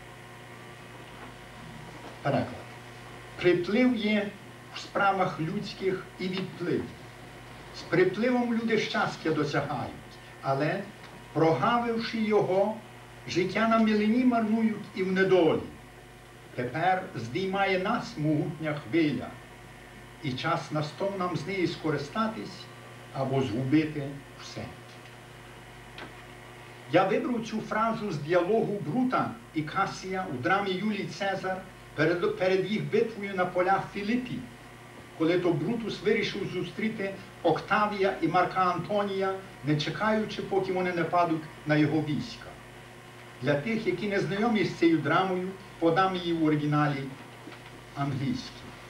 Переклад. Приплив є в справах людських і відплив. З припливом люди щастя досягають, але, прогавивши його, життя на милині марнують і в недолі. Тепер здіймає нас могутня хвиля, і час настав нам з неї скористатись або згубити все. Я вибрав цю фразу з діалогу Брута і Касія у драмі Юлій Цезар перед, перед їх битвою на полях Філіппі, коли то Брутус вирішив зустріти Октавія і Марка Антонія, не чекаючи, поки вони не падуть на його війська. Для тих, які не знайомі з цією драмою, подам її в оригіналі англійській.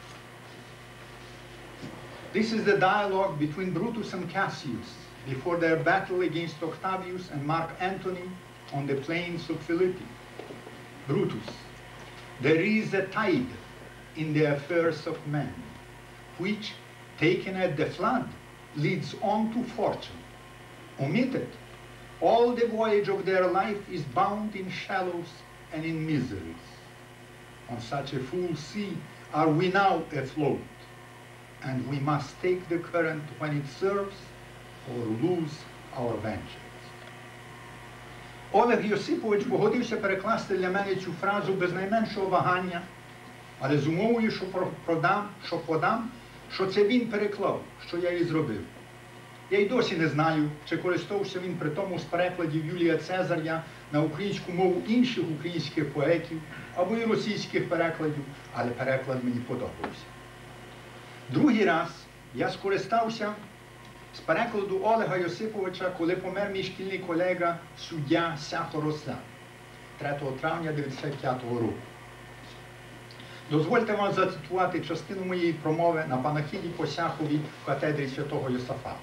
This is the dialogue between Brutus and Cassius before their battle against Octavius and Mark Antony on the plains of Philippi. Brutus, there is a tide in the affairs of men, which, taken at the flood, leads on to fortune. Omitted, all the voyage of their life is bound in shallows and in miseries. On such a full sea are we now afloat, and we must take the current when it serves or lose our vengeance. Олег Йосипович погодився перекласти для мене цю фразу без найменшого вагання, але з умовою, що продам, що подам, що це він переклав, що я і зробив. Я й досі не знаю, чи користувався він при тому з перекладів Юлія Цезаря на українську мову інших українських поетів або і російських перекладів, але переклад мені подобався. Другий раз я скористався з перекладу Олега Йосиповича, коли помер мій шкільний колега, суддя Сяхо Рослян, третього травня дев'яносто п'ятого року. Дозвольте вам зацитувати частину моєї промови на панахиді по Сяхові в катедрі святого Йосафата.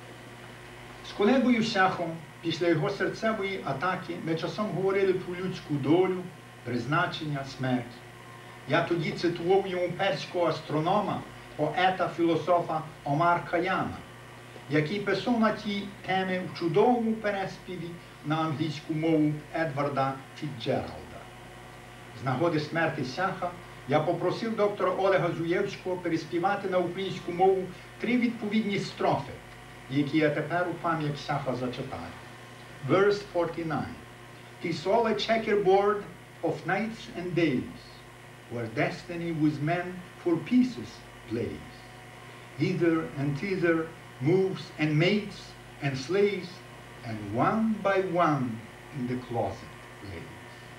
З колегою Сяхом після його серцевої атаки ми часом говорили про людську долю, призначення, смерть. Я тоді цитував йому перського астронома, поета, філософа Омар Каяма, який писав на ті теми в чудовому переспіві на англійську мову Едварда Фіцджералда. З нагоди смерті Сяха я попросив доктора Олега Зуєвського переспівати на українську мову три відповідні строфи, які я тепер у пам'ять Сяха зачитаю. Verse forty-nine. "'Tis all a checkerboard of nights and days, where destiny with men for pieces plays. Hither and thither moves and mates and slays, and one by one in the closet lays."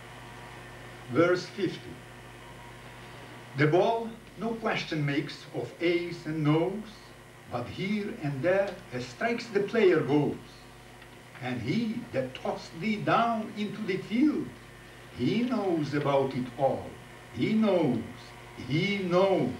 Verse fifty. "The ball no question makes of A's and no's, but here and there as strikes the player goes. And he that tossed thee down into the field, he knows about it all. He knows, he knows."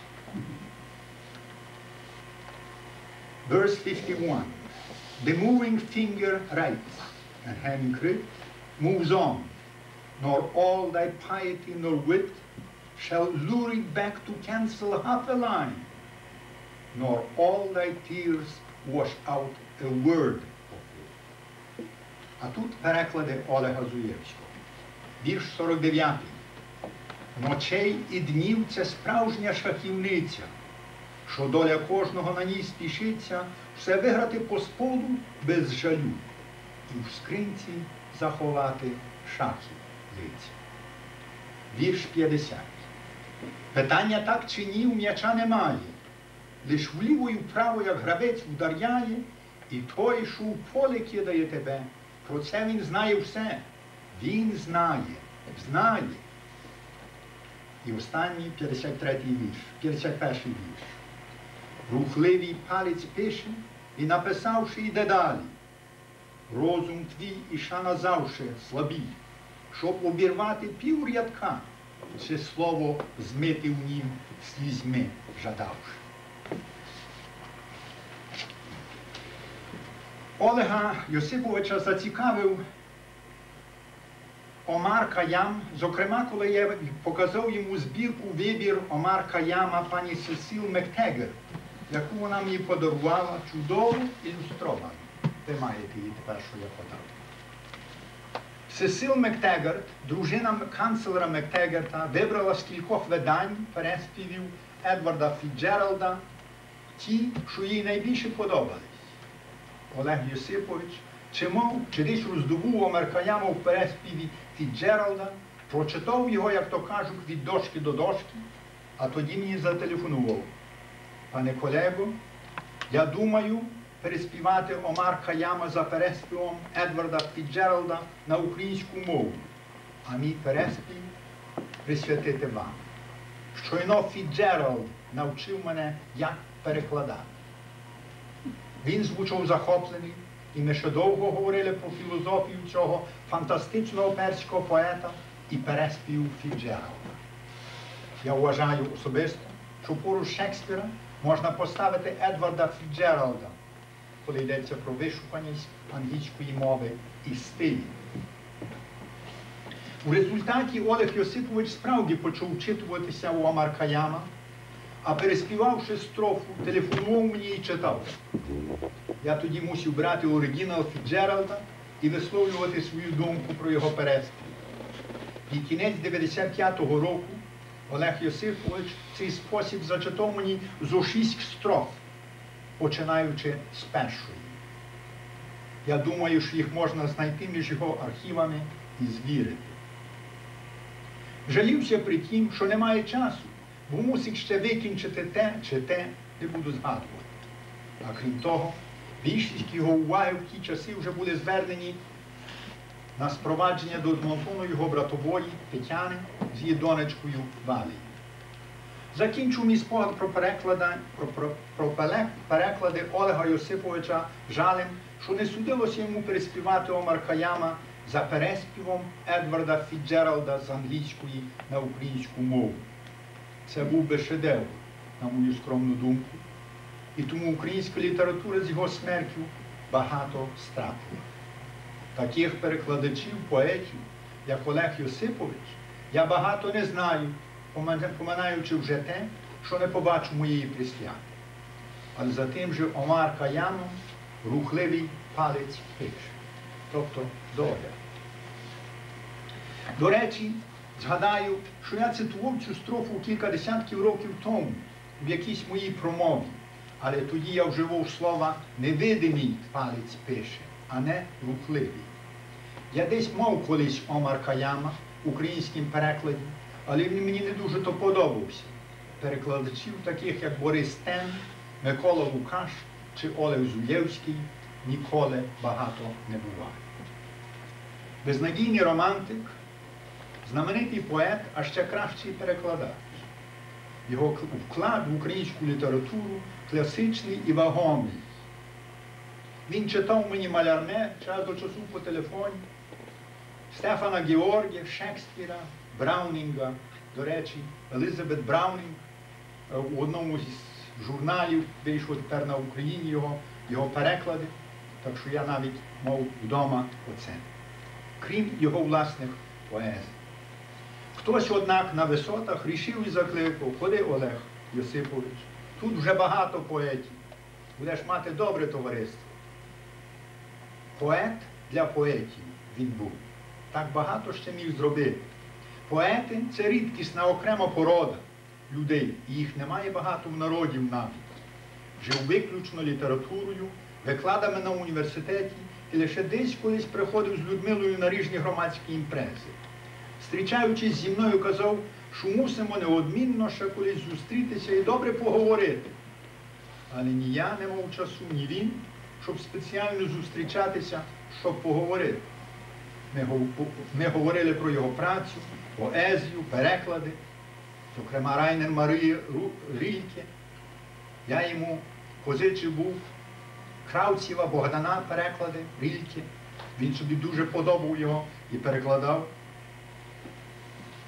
Verse fifty-one. "The moving finger writes, and having writ, moves on, nor all thy piety nor wit shall lure it back to cancel half a line, nor all thy tears wash out a word of it." А тут переклади Олега Зуєвського. Вірш сорок дев'ятий. "Ночей і днів це справжня шахівниця, що доля кожного на ній спішиться все виграти по споду без жалю і в скринці заховати шахи лиця." Вірш п'ятдесят. "Питання так чи ні у м'яча немає, лиш вліво і вправо, як гравець ударяє, і той, що у поле кидає тебе, про це він знає все. Він знає, знає." І останній п'ятдесят третій вірш, п'ятдесят перший вірш. "Рухливий палець пише, і написавши йде далі. Розум твій і ша назавше слабій, щоб обірвати пів рядка, чи слово змити в нім слізьми жадавши. Олега Йосиповича зацікавив Омар Каям, зокрема, коли я показав йому збірку «Вибір Омар Каяма» пані Сесил Мектегер, яку вона мені подарувала, чудово ілюстровану. Ви маєте її тепер, що я подав. Сесил Мектегерт, дружина канцлера Мектегерта, вибрала з кількох видань переспівів Едварда Фіцджеральда ті, що їй найбільше подобались. Олег Йосипович чи мов, чи десь роздобув Омар Каяма в переспіві Фіцджеральда, прочитав його, як то кажуть, від дошки до дошки, а тоді мені зателефонував. Пане колего, я думаю переспівати Омар Каяма за переспівом Едварда Фіцджеральда на українську мову, а мій переспів присвятити вам. Щойно Фіцджеральд навчив мене, як перекладати. Він звучав захоплений, і ми ще довго говорили про філософію цього фантастичного перського поета і переспіву Фіцджеральда. Я вважаю особисто, що поруч Шекспіра можна поставити Едварда Фіцджеральда, коли йдеться про вишуканість англійської мови і стилі. У результаті Олег Йосипович справді почав вчитуватися у Омар Каяма, а переспівавши строфу, телефонував мені і читав. Я тоді мусив брати оригінал Фіцджеральда і висловлювати свою думку про його переспів. Під кінець дев'яносто п'ятого року Олег Йосипович в цей спосіб зачитав мені зо шість строф, починаючи з першої. Я думаю, що їх можна знайти між його архівами і звірити. Жалівся при тім, що немає часу, бо мусить ще викінчити те чи те, не буду згадувати. А крім того, більшість його уваги в ті часи вже були звернені на спровадження до Едмонтону його братової Тетяни з її донечкою Валею. Закінчу мій спогад про переклади, про, про, про переклади Олега Йосиповича жалем, що не судилося йому переспівати Омар Каяма за переспівом Едварда Фіцджеральда з англійської на українську мову. Це був би шедевр, на мою скромну думку, і тому українська література з його смертю багато стратила. Таких перекладачів, поетів, як Олег Йосипович, я багато не знаю, поминаючи вже те, що не побачу моєї присвяти. Але за тим же Омар Каямом рухливий палець пише, тобто доля. До речі, згадаю, що я цитував цю строфу кілька десятків років тому в якійсь моїй промові, але тоді я вживав слова «невидимий палець пише», а не «рухливий». Я десь мав колись Омар Каяма в українському перекладі, але він мені не дуже то подобався. Перекладачів таких, як Борис Тен, Микола Лукаш чи Олег Зулєвський, ніколи багато не буває. Безнадійний романтик, знаменитий поет, а ще кращий перекладач. Його вклад в українську літературу класичний і вагомий. Він читав мені Малярме час до часу по телефоні, Стефана Георгія, Шекспіра, Браунінга. До речі, Елізабет Браунінг у одному з журналів вийшло тепер на Україні його, його переклади, так що я навіть мав вдома оце. Крім його власних поезій. Хтось, однак, на висотах рішив і закликав: ходи, Олег Йосипович, тут вже багато поетів, будеш мати добре товариство. Поет для поетів він був. Так багато ще міг зробити. Поети – це рідкісна окрема порода людей, і їх немає багато в народів навіть. Жив виключно літературою, викладами на університеті і лише десь колись приходив з Людмилою на різні громадські імпрези. Зустрічаючись зі мною, казав, що мусимо неодмінно ще колись зустрітися і добре поговорити. Але ні я не мав часу, ні він, щоб спеціально зустрічатися, щоб поговорити. Ми, ми говорили про його працю, поезію, переклади, зокрема Райнер Марії Рильке. Я йому позичив був Кравцєва, Богдана переклади, Рильке. Він собі дуже подобав його і перекладав.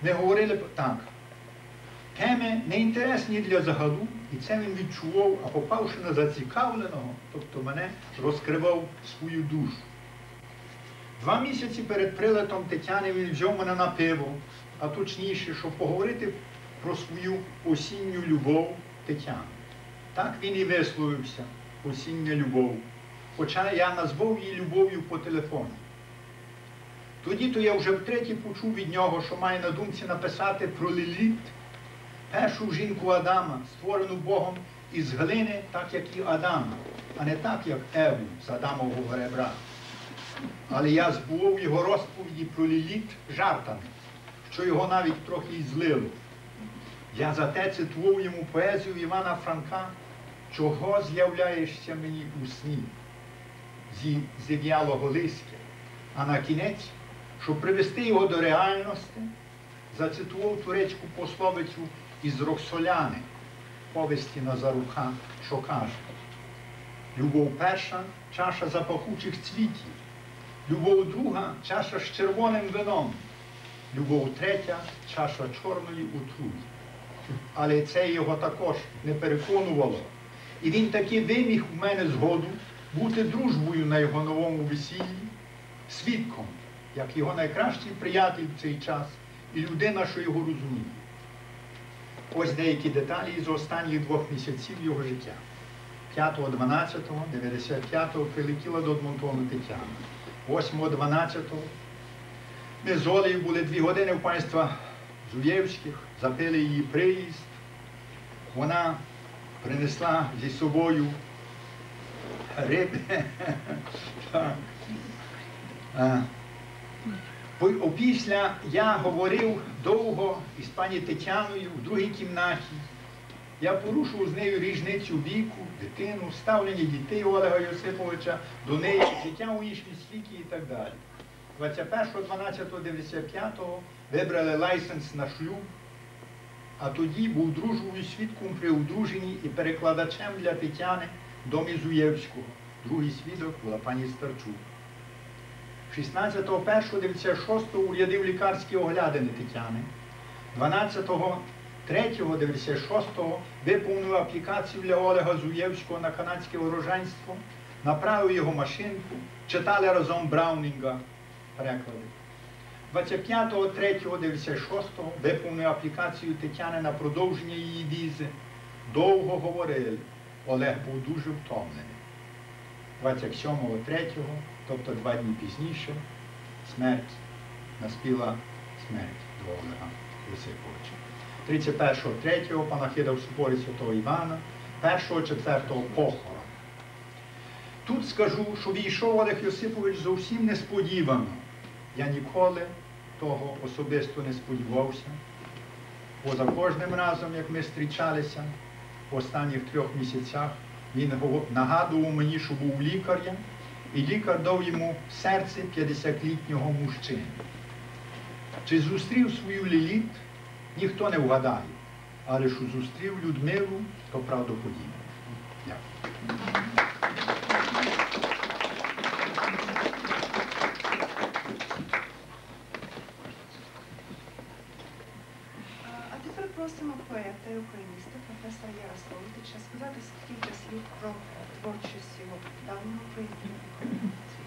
Ми говорили так. Теми неінтересні для загалу, і це він відчував, а попавши на зацікавленого, тобто мене, розкривав свою душу. Два місяці перед прилетом Тетяни він взяв мене на пиво, а точніше, щоб поговорити про свою осінню любов Тетяни. Так він і висловився, осіння любов, хоча я назвав її любов'ю по телефону. Тоді-то я вже втретє почув від нього, що має на думці написати про Ліліт, першу жінку Адама, створену Богом із глини, так як і Адама, а не так, як Еву з Адамового ребра. Але я збував його розповіді про Ліліт жартами, що його навіть трохи і злило. Я зате цитував йому поезію Івана Франка «Чого з'являєшся мені у сні?» зі зів'ялого листя. А на кінець, щоб привести його до реальності, зацитував турецьку пословицю із Роксоляни, повісті Назарука, що каже: «Любов перша – чаша запахучих цвітів, любов друга – чаша з червоним вином, любов третя – чаша чорної отруті». Але це його також не переконувало. І він таки виміг у мене згоду бути дружбою на його новому весіллі, свідком, як його найкращий приятель в цей час і людина, що його розуміє. Ось деякі деталі із останніх двох місяців його життя. п'ятого дванадцятого дев'яносто п'ятого прилетіла до Едмонтону Тетяна. восьмого дванадцятого ми з Олею були дві години в панства Зуєвських, запили її приїзд. Вона принесла зі собою риби. Опісля я говорив довго із пані Тетяною в другій кімнаті. Я порушував з нею різницю віку, дитину, ставлення дітей Олега Йосиповича до неї, життя у іншому світі і так далі. двадцять першого дванадцятого дев'яносто п'ятого вибрали лайсенс на шлюб, а тоді був дружбою свідком при одруженні і перекладачем для Тетяни в домі Зуєвського. Другий свідок була пані Старчук. шістнадцятого першого дев'яносто шостого урядив лікарські оглядини Тетяни. дванадцятого третього дев'яносто шостого виповнив аплікацію для Олега Зуєвського на канадське уроженство, направив його машинку, читали разом Браунінга переклади. двадцять п'ятого третього дев'яносто шостого виповнив аплікацію Тетяни на продовження її візи. Довго говорили. Олег був дуже втомлений. двадцять сьомого третього, тобто два дні пізніше, смерть, наспіла смерть до Олега Йосиповича. тридцять першого третього панахида в соборі Святого Івана, першого четвертого похорон. Тут скажу, що війшов Олег Йосипович зовсім несподівано. Я ніколи того особисто не сподівався. Поза кожним разом, як ми зустрічалися в останніх трьох місяцях, він нагадував мені, що був лікарем, і лікар дав йому серце п'ятдесятилітнього мужчини. Чи зустрів свою Ліліт, ніхто не вгадає, але що зустрів Людмилу, то правдоподібно. Дякую. А тепер просимо поета і україніста, професора Ярославовича, сказати кілька слів про творчість його давнього приятеля.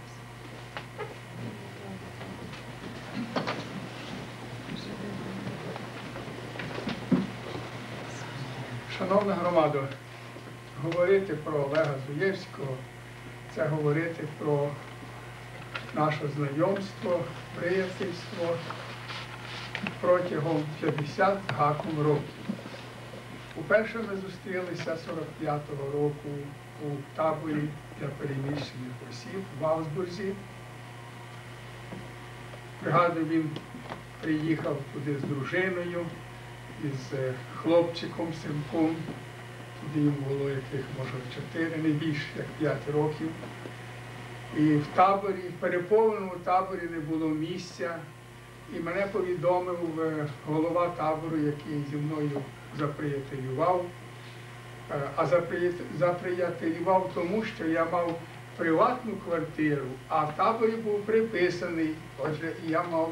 Шановна громада, говорити про Олега Зуєвського – це говорити про наше знайомство, приятельство протягом п'ятдесят з гаком років. Уперше ми зустрілися сорок п'ятого року у таборі для переміщених осіб в Авсбурзі. Пригадую, він приїхав туди з дружиною, із хлопчиком, синком. Тоді їм було яких, може, чотири, не більше, як п'ять років. І в таборі, в переповненому таборі не було місця. І мене повідомив голова табору, який зі мною заприятелював. А заприятелював тому, що я мав приватну квартиру, а в таборі був приписаний. Отже, я мав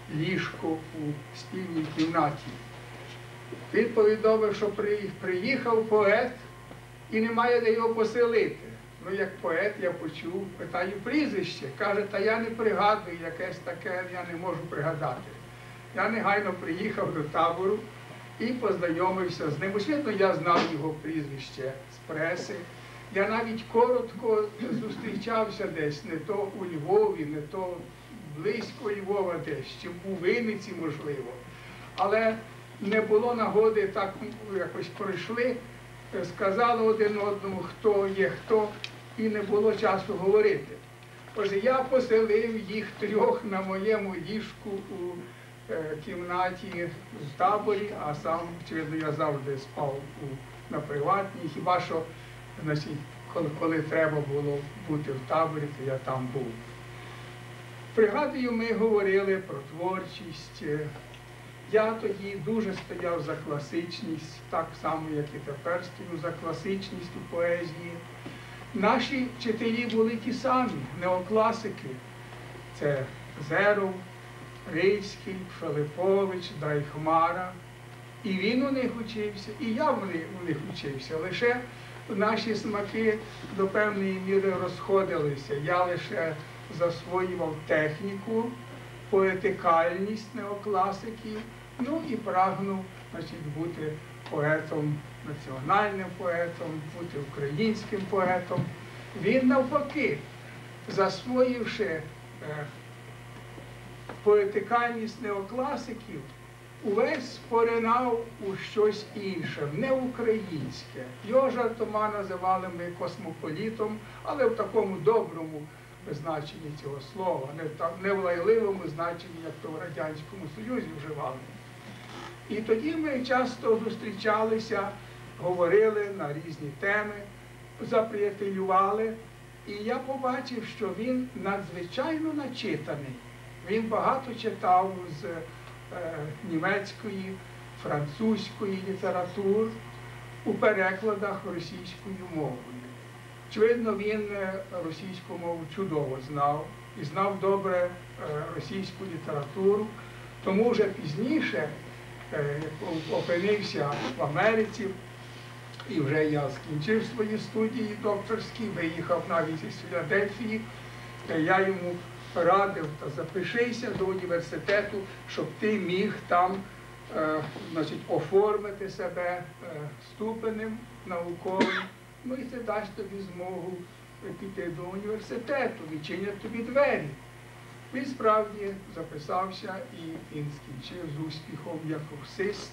ліжко у спільній кімнаті. Він повідомив, що приїхав поет і немає де його поселити. Ну, як поет я почув, питаю прізвище. Каже, та я не пригадую, якесь таке, я не можу пригадати. Я негайно приїхав до табору і познайомився з ним. Очевидно, я знав його прізвище з преси. Я навіть коротко зустрічався десь, не то у Львові, не то близько Львова десь, чи у Винниці, можливо. Але не було нагоди, так якось пройшли, сказали один одному, хто є хто, і не було часу говорити. Отже, я поселив їх трьох на моєму ліжку у е, кімнаті в таборі, а сам, очевидно, я завжди спав у, на приватній, хіба що, значить, коли, коли треба було бути в таборі, то я там був. Пригадую, ми говорили про творчість. Я тоді дуже стояв за класичність, так само, як і тепер стою за класичність у поезії. Наші вчителі були ті самі, неокласики. Це Зеров, Рильський, Филиппович, Драйхмара. І він у них учився, і я у них учився. Лише наші смаки до певної міри розходилися. Я лише засвоював техніку, поетикальність неокласиків, ну і прагнув, значить, бути поетом, національним поетом, бути українським поетом. Він навпаки, засвоївши е, поетикальність неокласиків, увесь поринав у щось інше, не українське. Його жартома називали ми космополітом, але в такому доброму значенні цього слова, не в, не в лайливому значенні, як то в Радянському Союзі вживали. І тоді ми часто зустрічалися, говорили на різні теми, заприятелювали, і я побачив, що він надзвичайно начитаний. Він багато читав з е, німецької, французької літератур у перекладах російською мовою. Очевидно, він російську мову чудово знав і знав добре російську літературу, тому вже пізніше, як опинився в Америці, і вже я скінчив свої студії докторські, виїхав навіть із Філадельфії, я йому радив, та запишися до університету, щоб ти міг там, значить, оформити себе ступенем науковим. Ну і це дасть тобі змогу піти до університету, відчинять тобі двері. Він справді записався і він скінчив з успіхом як курсист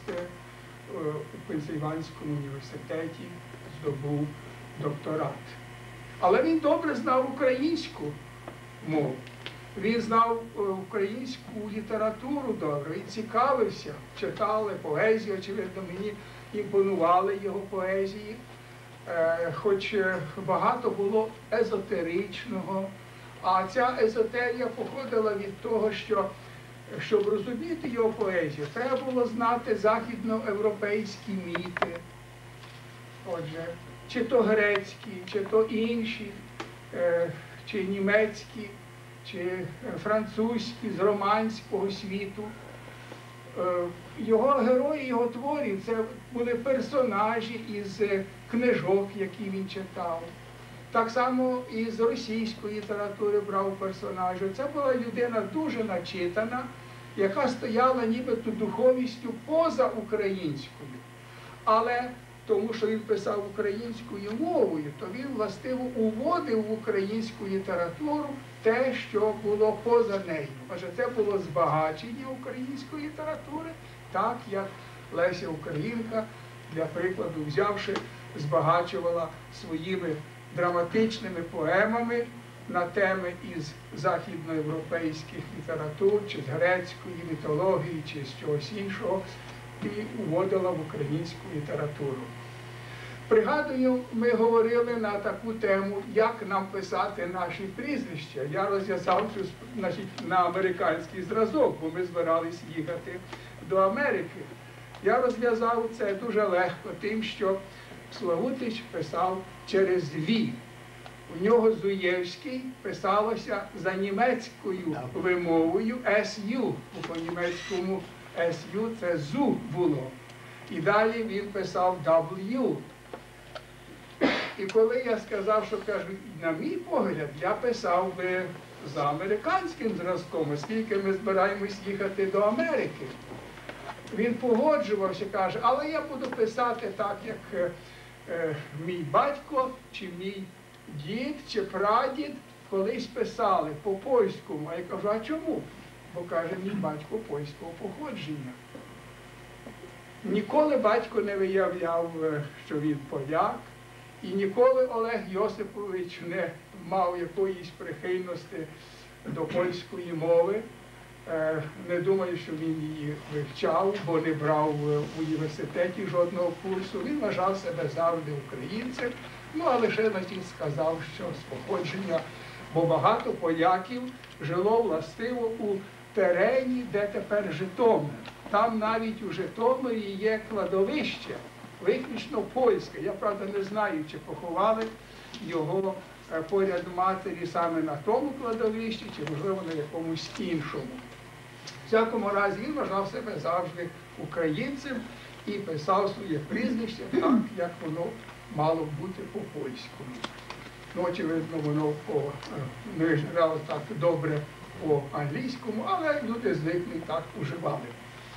у Пенсильванському університеті, здобув докторат. Але він добре знав українську мову. Він знав українську літературу добре, він цікавився, читали поезію, очевидно, мені імпонували його поезії. Хоч багато було езотеричного, а ця езотерія походила від того, що, щоб розуміти його поезію, треба було знати західноєвропейські міти, отже, чи то грецькі, чи то інші, чи німецькі, чи французькі, з романського світу. Його герої, його творів – це були персонажі із книжок, які він читав. Так само і з російської літератури брав персонажів. Це була людина дуже начитана, яка стояла нібито духовістю поза українською. Але тому, що він писав українською мовою, то він властиво уводив в українську літературу те, що було поза нею. Адже це було збагачення української літератури, так як Леся Українка, для прикладу взявши, збагачувала своїми драматичними поемами на теми із західноєвропейських літератур, чи з грецької мітології, чи з чогось іншого, і уводила в українську літературу. Пригадую, ми говорили на таку тему, як нам писати наші прізвища. Я розв'язав цю, значить, на американський зразок, бо ми збирались їхати до Америки. Я розв'язав це дуже легко тим, що Славутич писав через «ві». У нього Зуєвський писалося за німецькою вимовою ес ю, бо по-німецькому ес ю це зу було. І далі він писав дабл ю. І коли я сказав, що, кажу, на мій погляд, я писав би за американським зразком, оскільки ми збираємось їхати до Америки. Він погоджувався, каже, але я буду писати так, як е, е, мій батько, чи мій дід, чи прадід колись писали по-польському. А я кажу, а чому? Бо, каже, мій батько польського походження. Ніколи батько не виявляв, що він поляк, і ніколи Олег Йосипович не мав якоїсь прихильності до польської мови. Не думаю, що він її вивчав, бо не брав в університеті жодного курсу. Він вважав себе завжди українцем, ну а лише значить сказав, що з походження, бо багато поляків жило властиво у терені, де тепер Житомир. Там навіть у Житомирі є кладовище, виключно польське. Я, правда, не знаю, чи поховали його поряд матері саме на тому кладовищі, чи, можливо, на якомусь іншому. В всякому разі, він вважав себе завжди українцем і писав своє прізвище так, як воно мало б бути по-польському. Ну, очевидно, воно по, не виглядало так добре по-англійському, але люди звикли так уживали.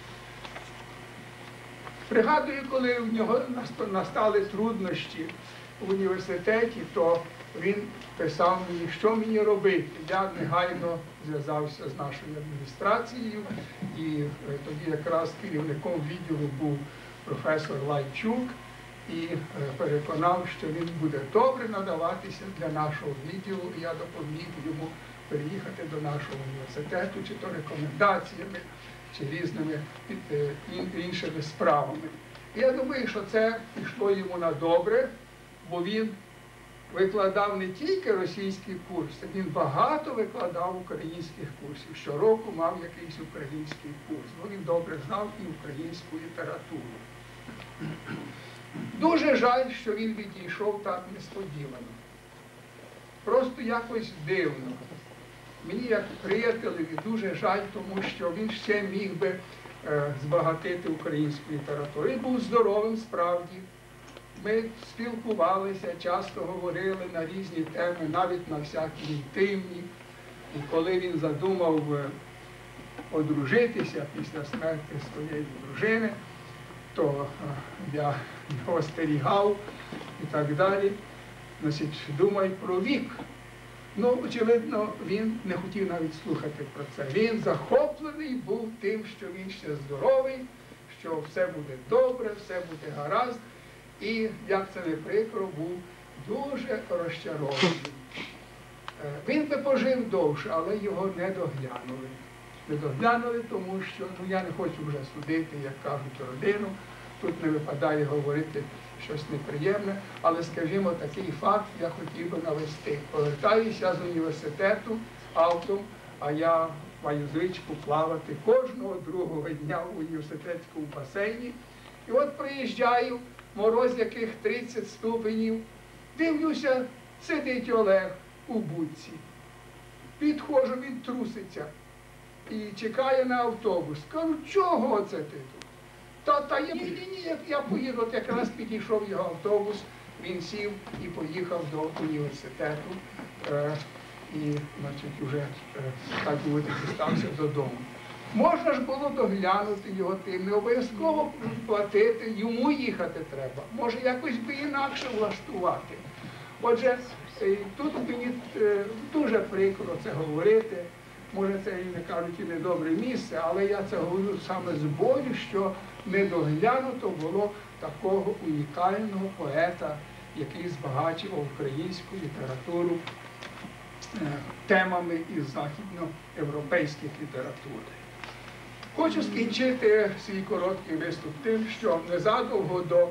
Пригадую, коли в нього настали труднощі в університеті, то він писав мені, що мені робити. Я негайно зв'язався з нашою адміністрацією, і тоді якраз керівником відділу був професор Лайчук, і переконав, що він буде добре надаватися для нашого відділу, і я допоміг йому переїхати до нашого університету, чи то рекомендаціями, чи різними іншими справами. І я думаю, що це пішло йому на добре, бо він викладав не тільки російський курс, він багато викладав українських курсів. Щороку мав якийсь український курс, бо він добре знав і українську літературу. Дуже жаль, що він відійшов так несподівано. Просто якось дивно. Мені, як приятелеві, дуже жаль, тому що він ще міг би е, збагатити українську літературу. Він був здоровим справді. Ми спілкувалися, часто говорили на різні теми, навіть на всякі інтимні. І коли він задумав одружитися після смерті своєї дружини, то я його остерігав і так далі. Значить, думай про вік. Ну, очевидно, він не хотів навіть слухати про це. Він захоплений був тим, що він ще здоровий, що все буде добре, все буде гаразд. І, як це не прикро, був дуже розчарований. Він би пожив довше, але його не доглянули. Не доглянули, тому що, ну, я не хочу вже судити, як кажуть, родину. Тут не випадає говорити щось неприємне, але, скажімо, такий факт я хотів би навести. Повертаюся з університету автом, а я маю звичку плавати кожного другого дня в університетському басейні. І от приїжджаю, мороз яких тридцять ступенів, дивлюся, сидить Олег у будці. Підходжу, він труситься і чекає на автобус. Кажу, чого це ти тут? Та, та я, ні, ні, ні, я поїду, от якраз підійшов його автобус, він сів і поїхав до університету. Е, і, значить, вже, е, так мовити, дістався додому. Можна ж було доглянути його тим, не обов'язково платити, йому їхати треба. Може, якось би інакше влаштувати. Отже, тут мені дуже прикро це говорити. Може, це, і не кажуть, і недобре місце, але я це говорю саме з болю, що не доглянуто було такого унікального поета, який збагачував українську літературу темами із західноєвропейських літератур. Хочу скінчити свій короткий виступ тим, що незадовго до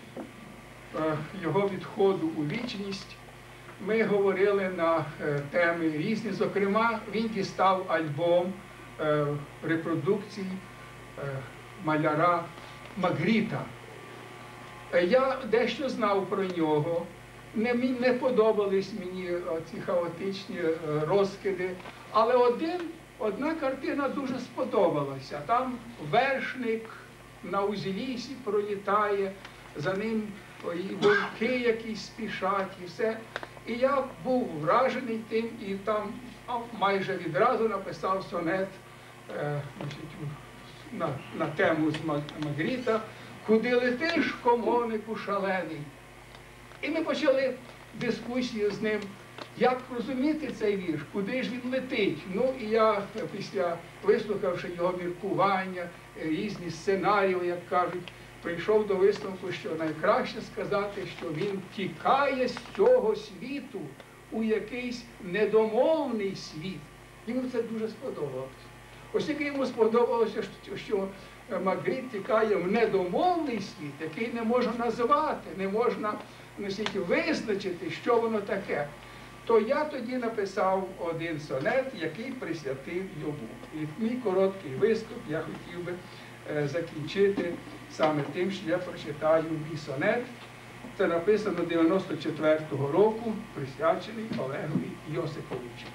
е, його відходу у вічність ми говорили на е, теми різні. Зокрема, він дістав альбом е, репродукцій е, маляра Магріта. Е, я дещо знав про нього. не, мі- не подобались мені ці хаотичні е, розкиди, але один, одна картина дуже сподобалася. Там вершник на узліссі пролітає, за ним ой, вовки якісь спішать і все. І я був вражений тим, і там а, майже відразу написав сонет е, значить, на, на тему з Маг- Магріта «Куди летиш, комонику шалений?». І ми почали дискусію з ним, як розуміти цей вірш, куди ж він летить. Ну і я після, вислухавши його міркування, різні сценарії, як кажуть, прийшов до висновку, що найкраще сказати, що він тікає з цього світу у якийсь недомовний світ. Йому це дуже сподобалося. Оскільки йому сподобалося, що Магріт тікає в недомовний світ, який не можна назвати, не можна настільки визначити, що воно таке, то я тоді написав один сонет, який присвятив йому. І мій короткий виступ я хотів би е, закінчити саме тим, що я прочитаю мій сонет. Це написано дев'яносто четвертого року, присвячений Олегові Йосиповичу.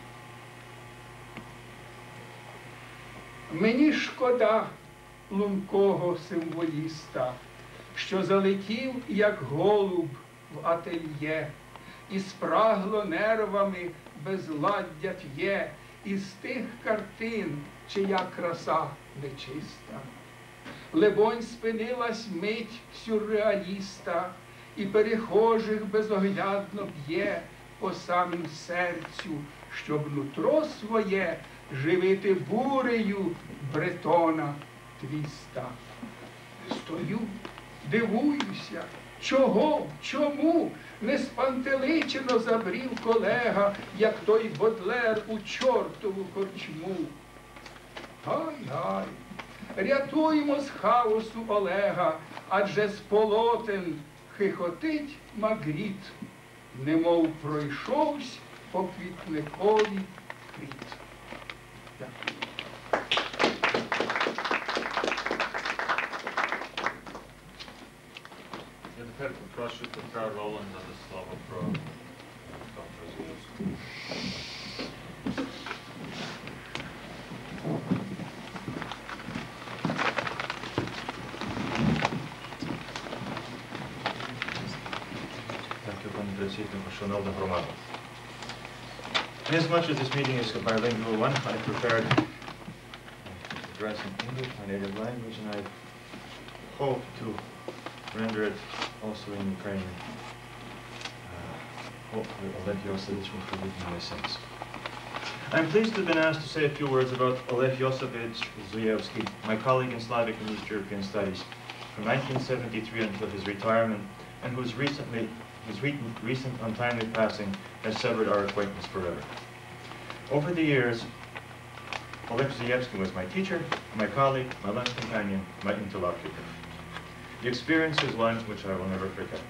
Мені шкода лункого символіста, що залетів, як голуб, в ательє, і спрагло нервами безладдя т'є, із тих картин, чия краса нечиста. Лебонь спинилась мить сюрреаліста, і перехожих безоглядно б'є по самім серцю, щоб нутро своє живити бурею бретона твіста. Стою, дивуюся, чого, чому не спантеличено забрів колега, як той Бодлер у чортову корчму. Гай-гай, рятуймо з хаосу Олега, адже з полотен хихотить Магріт, немов пройшовсь по квітникові квіт. Дякую. Я тепер попрошу Петра Роланда до слова про композицію. Дякую, пане Президент, шановна громада. Inasmuch as this meeting is a bilingual one, I prepared to address in English, my native language, and I hope to render it also in Ukrainian. Uh, hopefully Oleg Yosevich will forgive me my sins. I'm pleased to have been asked to say a few words about Oleg Yosevich Zuyevsky, my colleague in Slavic and East European Studies, from nineteen seventy-three until his retirement, and whose recently, his re recent untimely passing has severed our acquaintance forever. Over the years, Oleg Zuyevsky was my teacher, my colleague, my lunch companion, my interlocutor. The experience is one which I will never forget.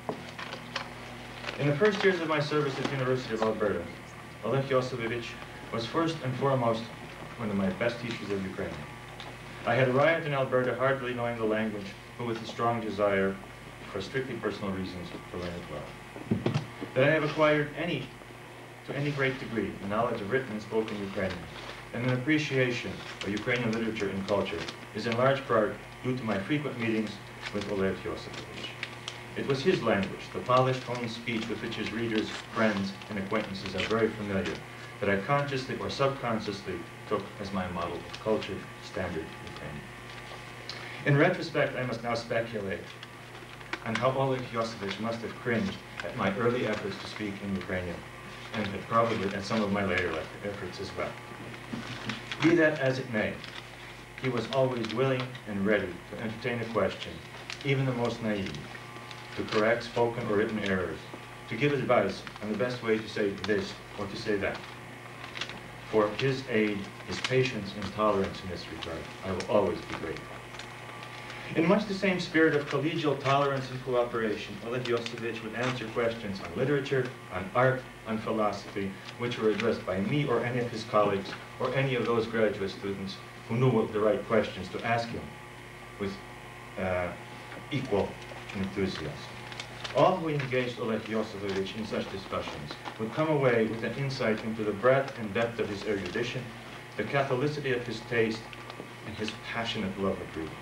In the first years of my service at the University of Alberta, Oleg Yosevich was first and foremost one of my best teachers of Ukrainian. I had arrived in Alberta hardly knowing the language, but with a strong desire, for strictly personal reasons, to learn it well. That I have acquired any, to any great degree, the knowledge of written and spoken Ukrainian, and an appreciation of Ukrainian literature and culture is in large part due to my frequent meetings with Oleg Yosevich. It was his language, the polished, honed speech with which his readers, friends, and acquaintances are very familiar, that I consciously or subconsciously took as my model of culture, standard Ukrainian. In retrospect, I must now speculate on how Oleg Yosevich must have cringed at my early efforts to speak in Ukrainian, and at probably at some of my later efforts as well. Be that as it may, he was always willing and ready to entertain a question, even the most naive, to correct spoken or written errors, to give advice on the best way to say this or to say that. For his aid, his patience and tolerance in this regard, I will always be grateful. In much the same spirit of collegial tolerance and cooperation, Oleg Yosevich would answer questions on literature, on art, on philosophy, which were addressed by me or any of his colleagues, or any of those graduate students who knew the right questions to ask him with uh, equal enthusiasm. All who engaged Oleg Yosifovich in such discussions would come away with an insight into the breadth and depth of his erudition, the catholicity of his taste, and his passionate love of reading.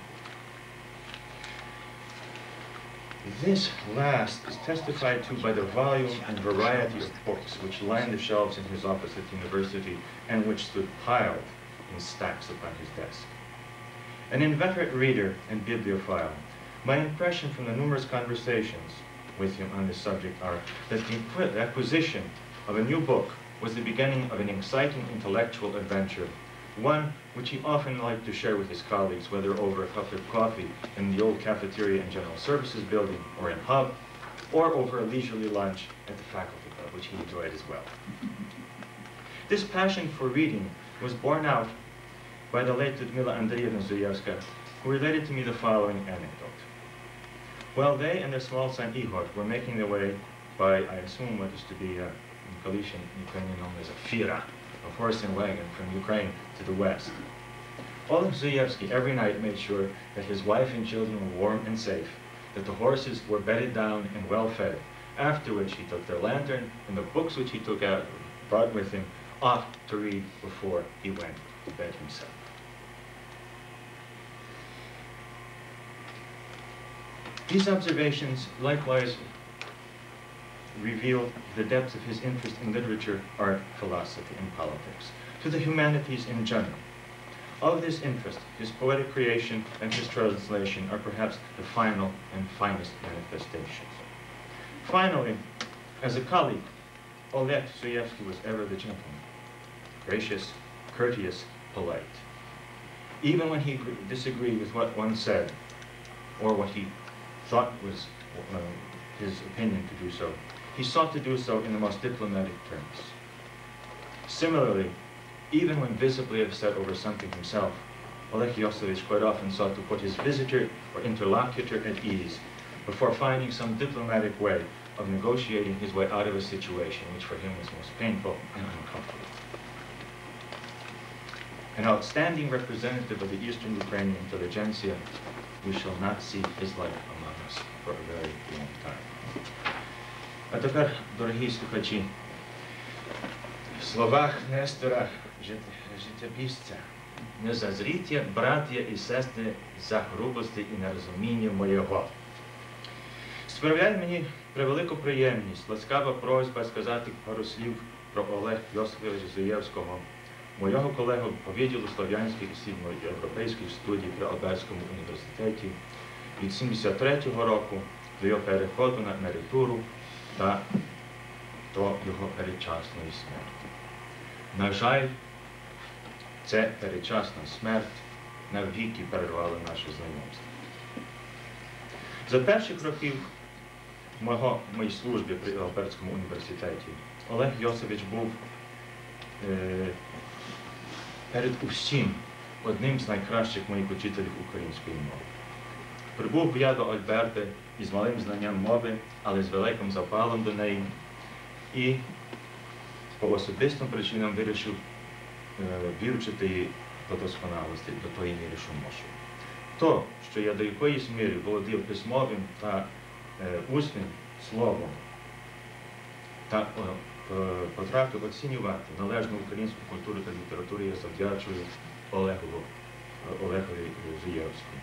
This last is testified to by the volume and variety of books which lined the shelves in his office at the university and which stood piled in stacks upon his desk. An inveterate reader and bibliophile, my impression from the numerous conversations with him on this subject are that the acquisition of a new book was the beginning of an exciting intellectual adventure, one which he often liked to share with his colleagues, whether over a cup of coffee in the old cafeteria and general services building or in Hub, or over a leisurely lunch at the faculty club, which he enjoyed as well. This passion for reading was borne out by the late Ludmila Andreevna Zuyevska, who related to me the following anecdote. While they and their small son Ihor were making their way by, I assume what is to be uh, in Galician, Ukrainian known as a fira, a horse and wagon from Ukraine to the west, Oleg Zuyevsky every night made sure that his wife and children were warm and safe, that the horses were bedded down and well fed, after which he took their lantern and the books which he took out, brought with him, off to read before he went to bed himself. These observations likewise reveal the depth of his interest in literature, art, philosophy, and politics, to the humanities in general. Of this interest, his poetic creation and his translation are perhaps the final and finest manifestations. Finally, as a colleague, Oleg Zuyevsky was ever the gentleman, gracious, courteous, polite. Even when he disagreed with what one said, or what he thought was uh, his opinion to do so, he sought to do so in the most diplomatic terms. Similarly, even when visibly upset over something himself, Oleg Yosifovich quite often sought to put his visitor or interlocutor at ease before finding some diplomatic way of negotiating his way out of a situation which for him was most painful and uncomfortable. An outstanding representative of the Eastern Ukrainian intelligentsia, we shall not see his life among us for a very long time. А тепер, дорогі слухачі, в словах Нестора життєписця: «Не зазріть, браття і сестри, за грубості і нерозуміння моєго». Справляє мені превелику приємність, ласкава просьба сказати пару слів про Олег Йосифовича Зуєвського, моєго колегу по відділу слов'янських і східноєвропейських студій при Альбертському університеті від сімдесят третього року до його переходу на емеритуру та до його передчасної смерті. На жаль, ця передчасна смерть навіки перервала наше знайомство. За перших років мого, моїй служби при Альбертському університеті Олег Йосифович був е, перед усім одним з найкращих моїх учителів української мови. Прибув я до Альберти із малим знанням мови, але з великим запалом до неї, і по особистим причинам вирішив е, вивчити її до досконалості, до тої міри, що можу. То, що я до якоїсь міри володів письмовим та е, усним словом, та е, потрапив оцінювати належну українську культуру та літературу, я завдячую Олегову, Олегові Зуєвському.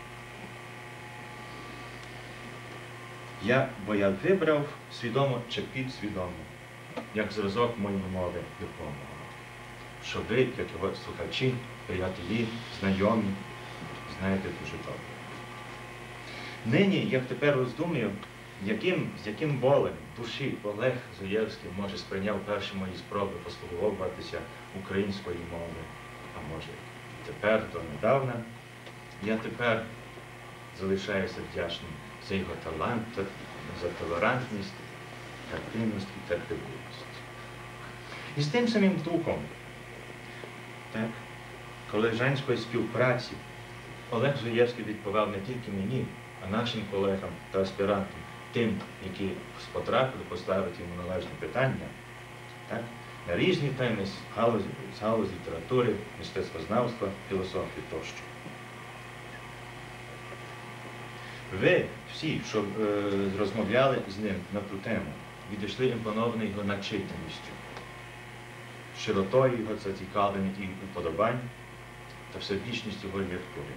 Я, бо я вибрав свідомо чи підсвідомо, як зразок моєї мови дипломного, що ви, як його слухачі, приятелі, знайомі, знаєте дуже добре. Нині, як тепер роздумую, яким, з яким болем душі Олег Зуєвський, може, сприйняв перші мої спроби послуговуватися української мови, а може і тепер, донедавна, я тепер залишаюся вдячним за його талант, за толерантність, терпимість і терпеливість. І з тим самим духом, так, колежанської співпраці Олег Зуєвський відповів не тільки мені, а нашим колегам та аспірантам, тим, які потрапили поставити йому належні питання, так, на різні теми з галузі, з галузі літератури, мистецтвознавства, філософії тощо. Ви всі, що е, розмовляли з ним на ту тему, відійшли імпоновані його начитаністю, широтою його зацікавлень і уподобань та всебічністю його літератури.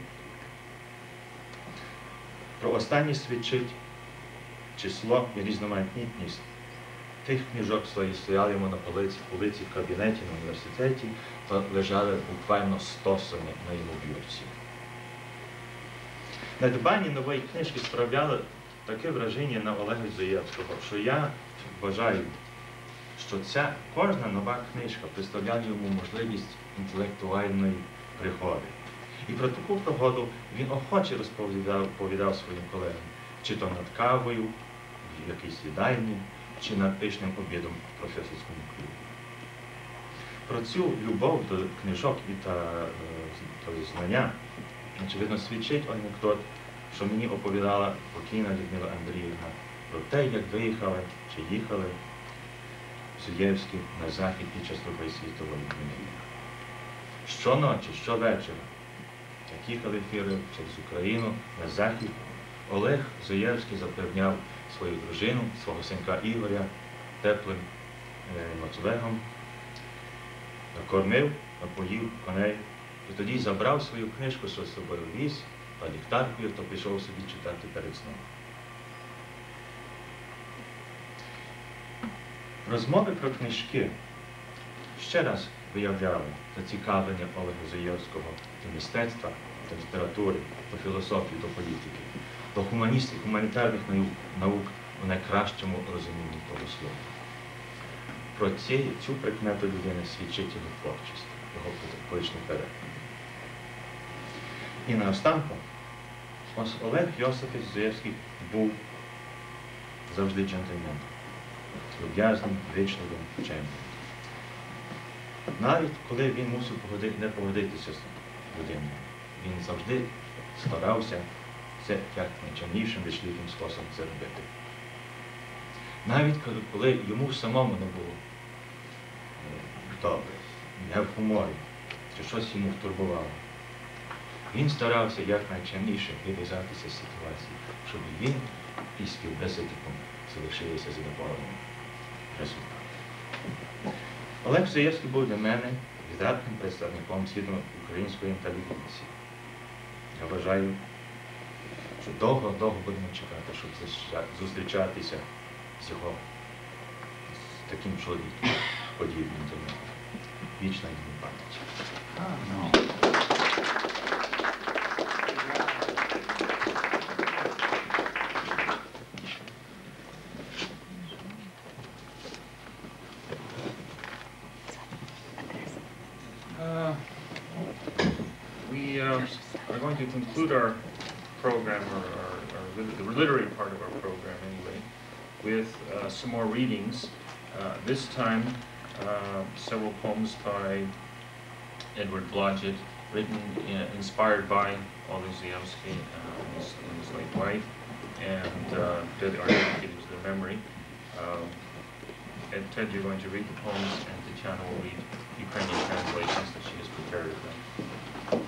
Про останнє свідчить число і різноманітність тих книжок, що стояли йому на полиці, полиці в кабінеті на університеті, та лежали буквально стосами на його бюрці. Надбання нової книжки справляло таке враження на Олега Зуєвського, що я вважаю, що ця кожна нова книжка представляла йому можливість інтелектуальної пригоди. І про таку пригоду він охоче розповідав, розповідав своїм колегам, чи то над кавою, в якійсь їдальні, чи над пишним обідом в професорському клубі. Про цю любов до книжок і та, та знання, очевидно, свідчить анекдот, що мені оповідала покійна Людмила Андріївна про те, як виїхали чи їхали Зуєвські на захід під час Другої світової війни. Щоночі, щовечора, як їхали фіри через Україну на захід, Олег Зуєвський запевняв свою дружину, свого синка Ігоря теплим е, ноцвегом, накормив, напоїв коней, і тоді забрав свою книжку, що з собою віз, та ліхтаркою, то пішов собі читати перед сном. Розмови про книжки ще раз виявляли зацікавлення Олега Зуєвського до мистецтва, до літератури, до філософії, до політики, до гуманістики, гуманітарних наук, наук у найкращому розумінні того слова. Про ці, цю прикмету людини свідчить його творчість, його поетичний переклад. І наостанку, ось Олег Йосифович Зуєвський був завжди джентльменом, люб'язним, вічливим, вченим. Навіть коли він мусив погоди, не погодитися з людиною, він завжди старався це як найчемнішим, вічливим способом це робити. Навіть коли йому самому не було добре, не в гуморі, чи щось йому втурбувало, він старався якнайчемніше вив'язатися з ситуації, щоб він і співбесідником залишилися задоволеним результатом. Олег Зуєвський був для мене віддатним представником східноукраїнської інтелігенції. Я вважаю, що довго-довго будемо чекати, щоб зустрічатися з його з таким чоловіком, подібним до нього. Вічна йому пам'ять. Uh, we uh, are going to conclude our program, or our, our, the literary part of our program anyway, with uh, some more readings. Uh, this time, uh, several poems by Edward Blodgett, written, uh, inspired by Oleh Zujevsky uh, and, his, and his late wife, and uh, are dedicated to their memory. Um, and Ted, you're going to read the poems, and Tatiana will read Ukrainian translations that she has prepared of them.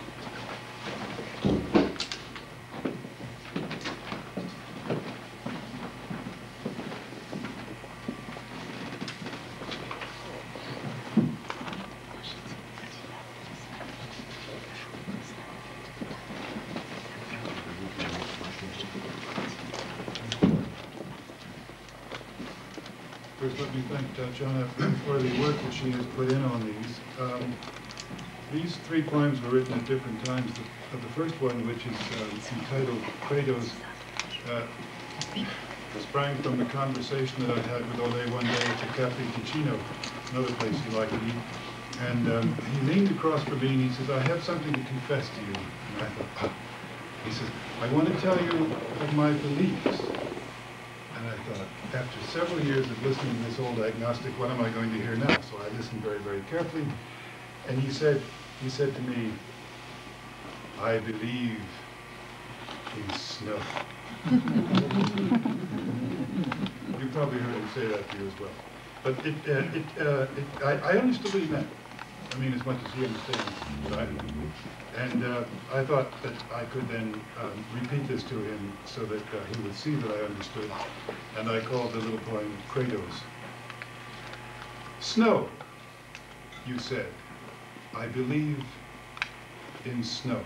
First, let me thank Tatiana for the work that she has put in on these. Um, these three poems were written at different times. The, the first one, which is um, entitled Kratos, uh, sprang from the conversation that I had with Oleh one day at the Cafe Ticino, another place he liked to eat. And um, he leaned across from me and he says, "I have something to confess to you." And I thought, oh. He says, "I want to tell you of my beliefs." And I thought, after several years of listening to this old agnostic, what am I going to hear now? So I listened very, very carefully. And he said, he said to me, "I believe in snow." You probably heard him say that to you as well. But it, uh, it, uh, it, I, I understood what he meant. I mean, as much as he understands what I do. And uh, I thought that I could then um, repeat this to him so that uh, he would see that I understood. And I called the little poem Kratos. Snow, you said. I believe in snow.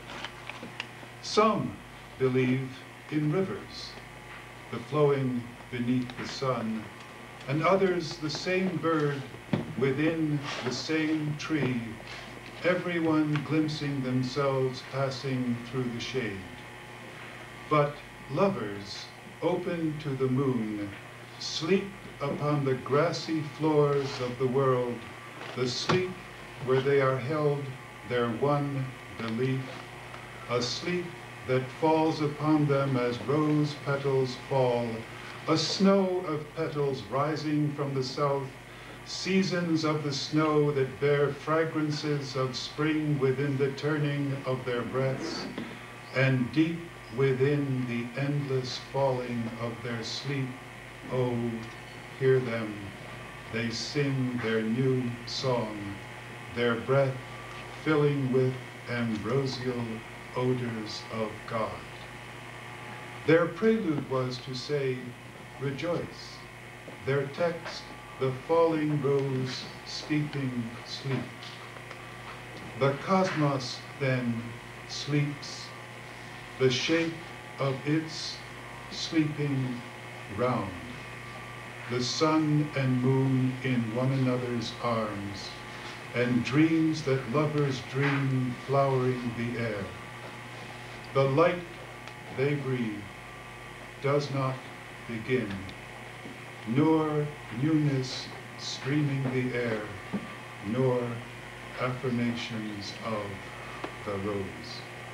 Some believe in rivers, the flowing beneath the sun, and others the same bird within the same tree, everyone glimpsing themselves passing through the shade. But lovers, open to the moon, sleep upon the grassy floors of the world, the sleep where they are held their one belief, a sleep that falls upon them as rose petals fall, a snow of petals rising from the south, seasons of the snow that bear fragrances of spring within the turning of their breaths, and deep within the endless falling of their sleep, oh, hear them, they sing their new song, their breath filling with ambrosial odors of God. Their prelude was to say, rejoice. Their text, the falling rose steeping sleep. The cosmos then sleeps, the shape of its sleeping round, the sun and moon in one another's arms, and dreams that lovers dream flowering the air. The light they breathe does not begin, nor newness streaming the air, nor affirmations of the rose.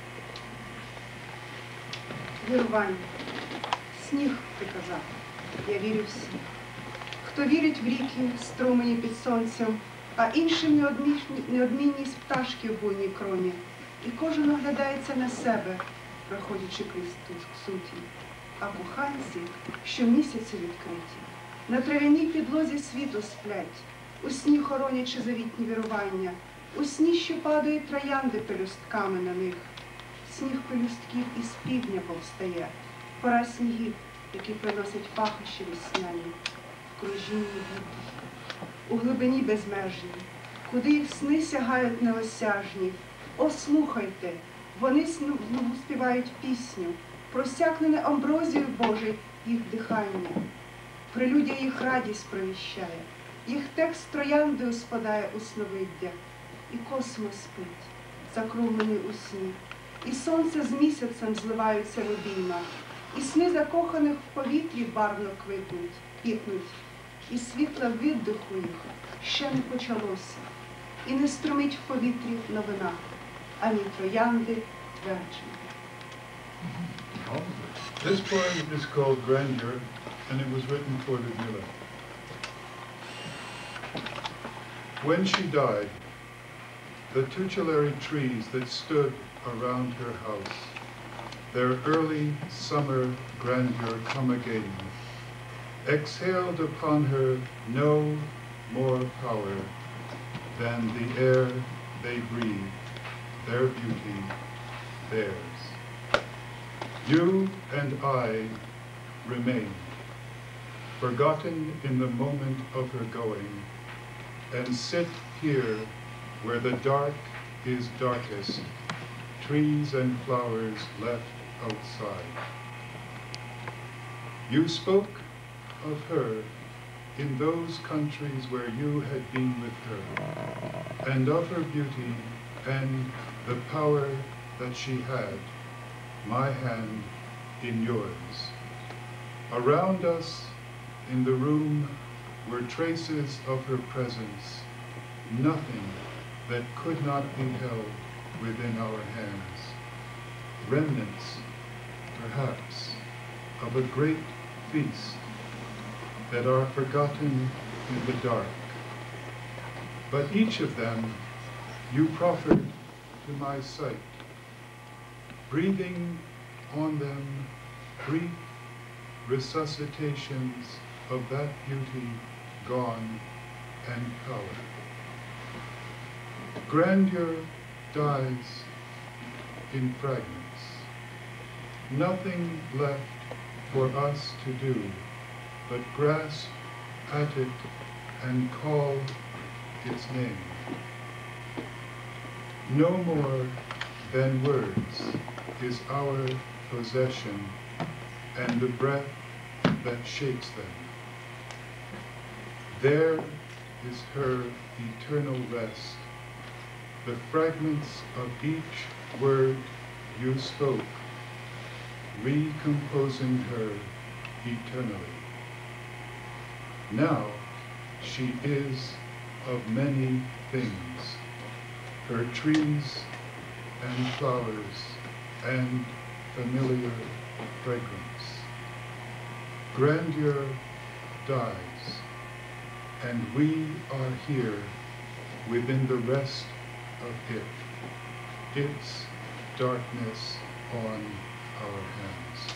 Вірування. Сніг приказав. Я вірю всім. Хто вірить в ріки, струмені під сонцем, а іншим неодмінні- неодмінність пташки в буйній кроні. І кожен оглядається на себе, проходячи крізь ту суті. А коханці щомісяця відкриті. На трав'яній підлозі світу сплять, у сні хоронячи завітні вірування, у сні, що падають троянди пелюстками на них. Сніг пелюстків із півдня повстає, пора снігів, які приносять пахощі весняні, в кружінні віддихів, у глибині безмежній, куди їх сни сягають неосяжні. О, слухайте, вони знову співають пісню, просякнене амброзією Божий їх дихання. Прелюдія їх радість провіщає, їх текст трояндою спадає у сновиддя, і космос спить, закруглений у сні, і сонце з місяцем зливаються в обіймах, і сни закоханих в повітрі барвно квитнуть, пітнуть, і світла віддиху їх ще не почалося, і не струмить в повітрі новина, ані троянди твердження. This poem is called Grandeur, and it was written for Ludmilla. When she died, the tutelary trees that stood around her house, their early summer grandeur come again, exhaled upon her no more power than the air they breathe, their beauty, theirs. You and I remain, forgotten in the moment of her going, and sit here where the dark is darkest, trees and flowers left outside. You spoke of her in those countries where you had been with her, and of her beauty and the power that she had, my hand in yours. Around us in the room were traces of her presence, nothing that could not be held within our hands, remnants, perhaps, of a great feast that are forgotten in the dark. But each of them you proffered to my sight, breathing on them brief resuscitations of that beauty gone and power. Grandeur dies in fragments. Nothing left for us to do but grasp at it and call its name. No more than words is our possession and the breath that shapes them. There is her eternal rest, the fragments of each word you spoke, recomposing her eternally. Now she is of many things, her trees and flowers and familiar fragrance. Grandeur dies, and we are here within the rest of it, its darkness on our hands.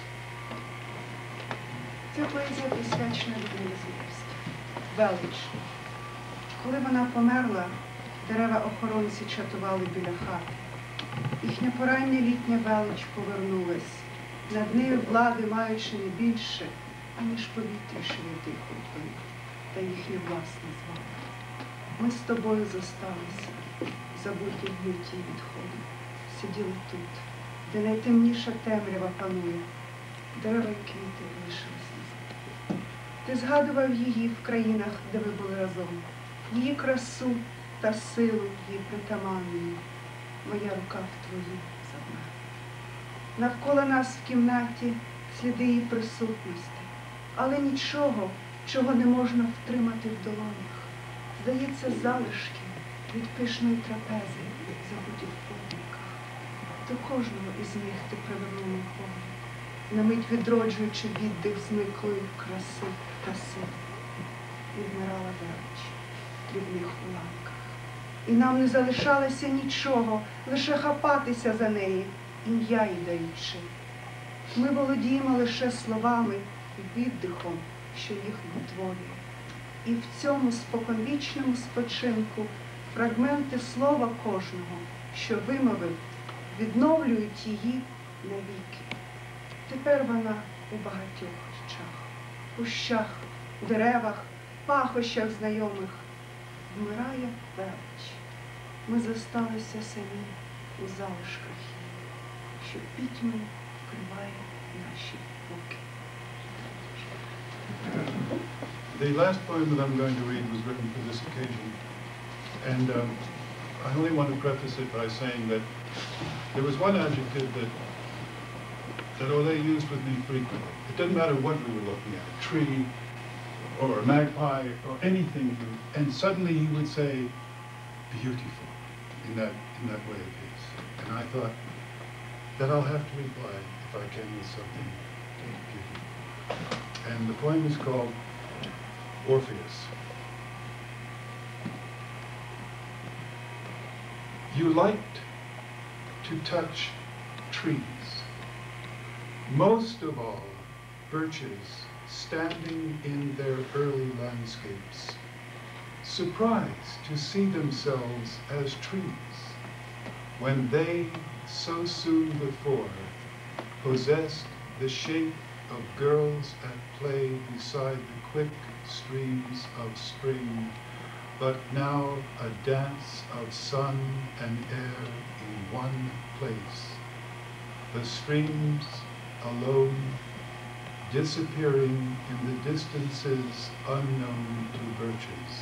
Ця поезія присвячена Людмилі Заєвській. Велич. Коли вона померла, дерева-охоронці чатували біля хати. Їхня порання літня велич повернулась, над нею влади маючи не більше, аніж повітря, що віддихують вони, та їхнє власне звали. Ми з тобою зосталися, забуті в гнуті відходи, сиділи тут, де найтемніша темрява панує, дерева й квіти лишились назад. Ти згадував її в країнах, де ви були разом, її красу та силу її притаманної. Моя рука в твоїй завмерла. Навколо нас в кімнаті сліди її присутності, але нічого, чого не можна втримати в долонях. Здається, залишки від пишної трапези, забуті в подниках. До кожного із них ти привернув мій погляд, на мить відроджуючи віддих зниклої краси та сили. Відмирала велич в дрібних уламках. І нам не залишалося нічого, лише хапатися за неї, ім'я їй даючи. Ми володіємо лише словами і віддихом, що їх відтворює. І в цьому споконвічному спочинку фрагменти слова кожного, що вимовив, відновлюють її навіки. Тепер вона у багатьох речах, кущах, деревах, пахощах знайомих. Вмирає велич. Ми зосталися самі у залишках її, що пітьми вкриває наші боки. The last poem that I'm going to read was written for this occasion, and um, I only want to preface it by saying that there was one adjective that that Ole used with me frequently. It doesn't matter what we were looking at, a tree or a magpie or anything, and suddenly he would say, beautiful, in that, in that way of his. And I thought that I'll have to reply, if I can, with something beautiful. And the poem is called Orpheus. You liked to touch trees, most of all birches standing in their early landscapes, surprised to see themselves as trees, when they, so soon before, possessed the shape of girls at play beside the quick streams of spring, but now a dance of sun and air in one place, the streams alone disappearing in the distances unknown to birches.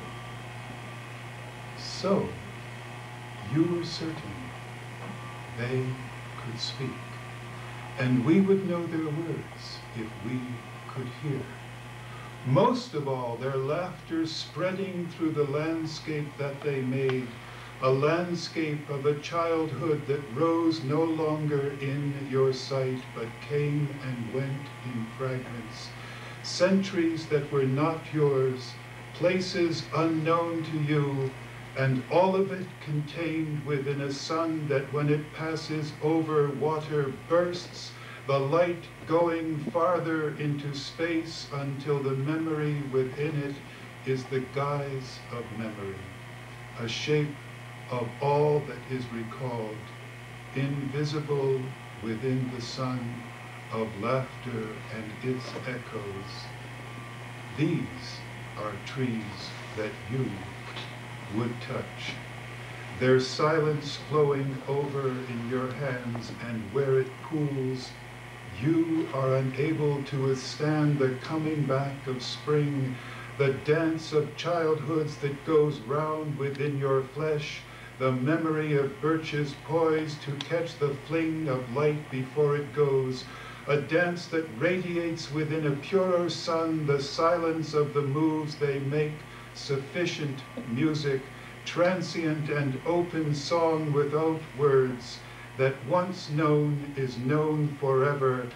So, you were certain they could speak, and we would know their words if we could hear. Most of all, their laughter spreading through the landscape that they made, a landscape of a childhood that rose no longer in your sight, but came and went in fragments, centuries that were not yours, places unknown to you, and all of it contained within a sun that when it passes over water bursts, the light going farther into space until the memory within it is the guise of memory, a shape of all that is recalled, invisible within the sun of laughter and its echoes. These are trees that you would touch, their silence flowing over in your hands, and where it pools, you are unable to withstand the coming back of spring, the dance of childhoods that goes round within your flesh, the memory of birches poised to catch the fling of light before it goes, a dance that radiates within a purer sun the silence of the moves they make, sufficient music, transient and open song without words, that once known is known forever,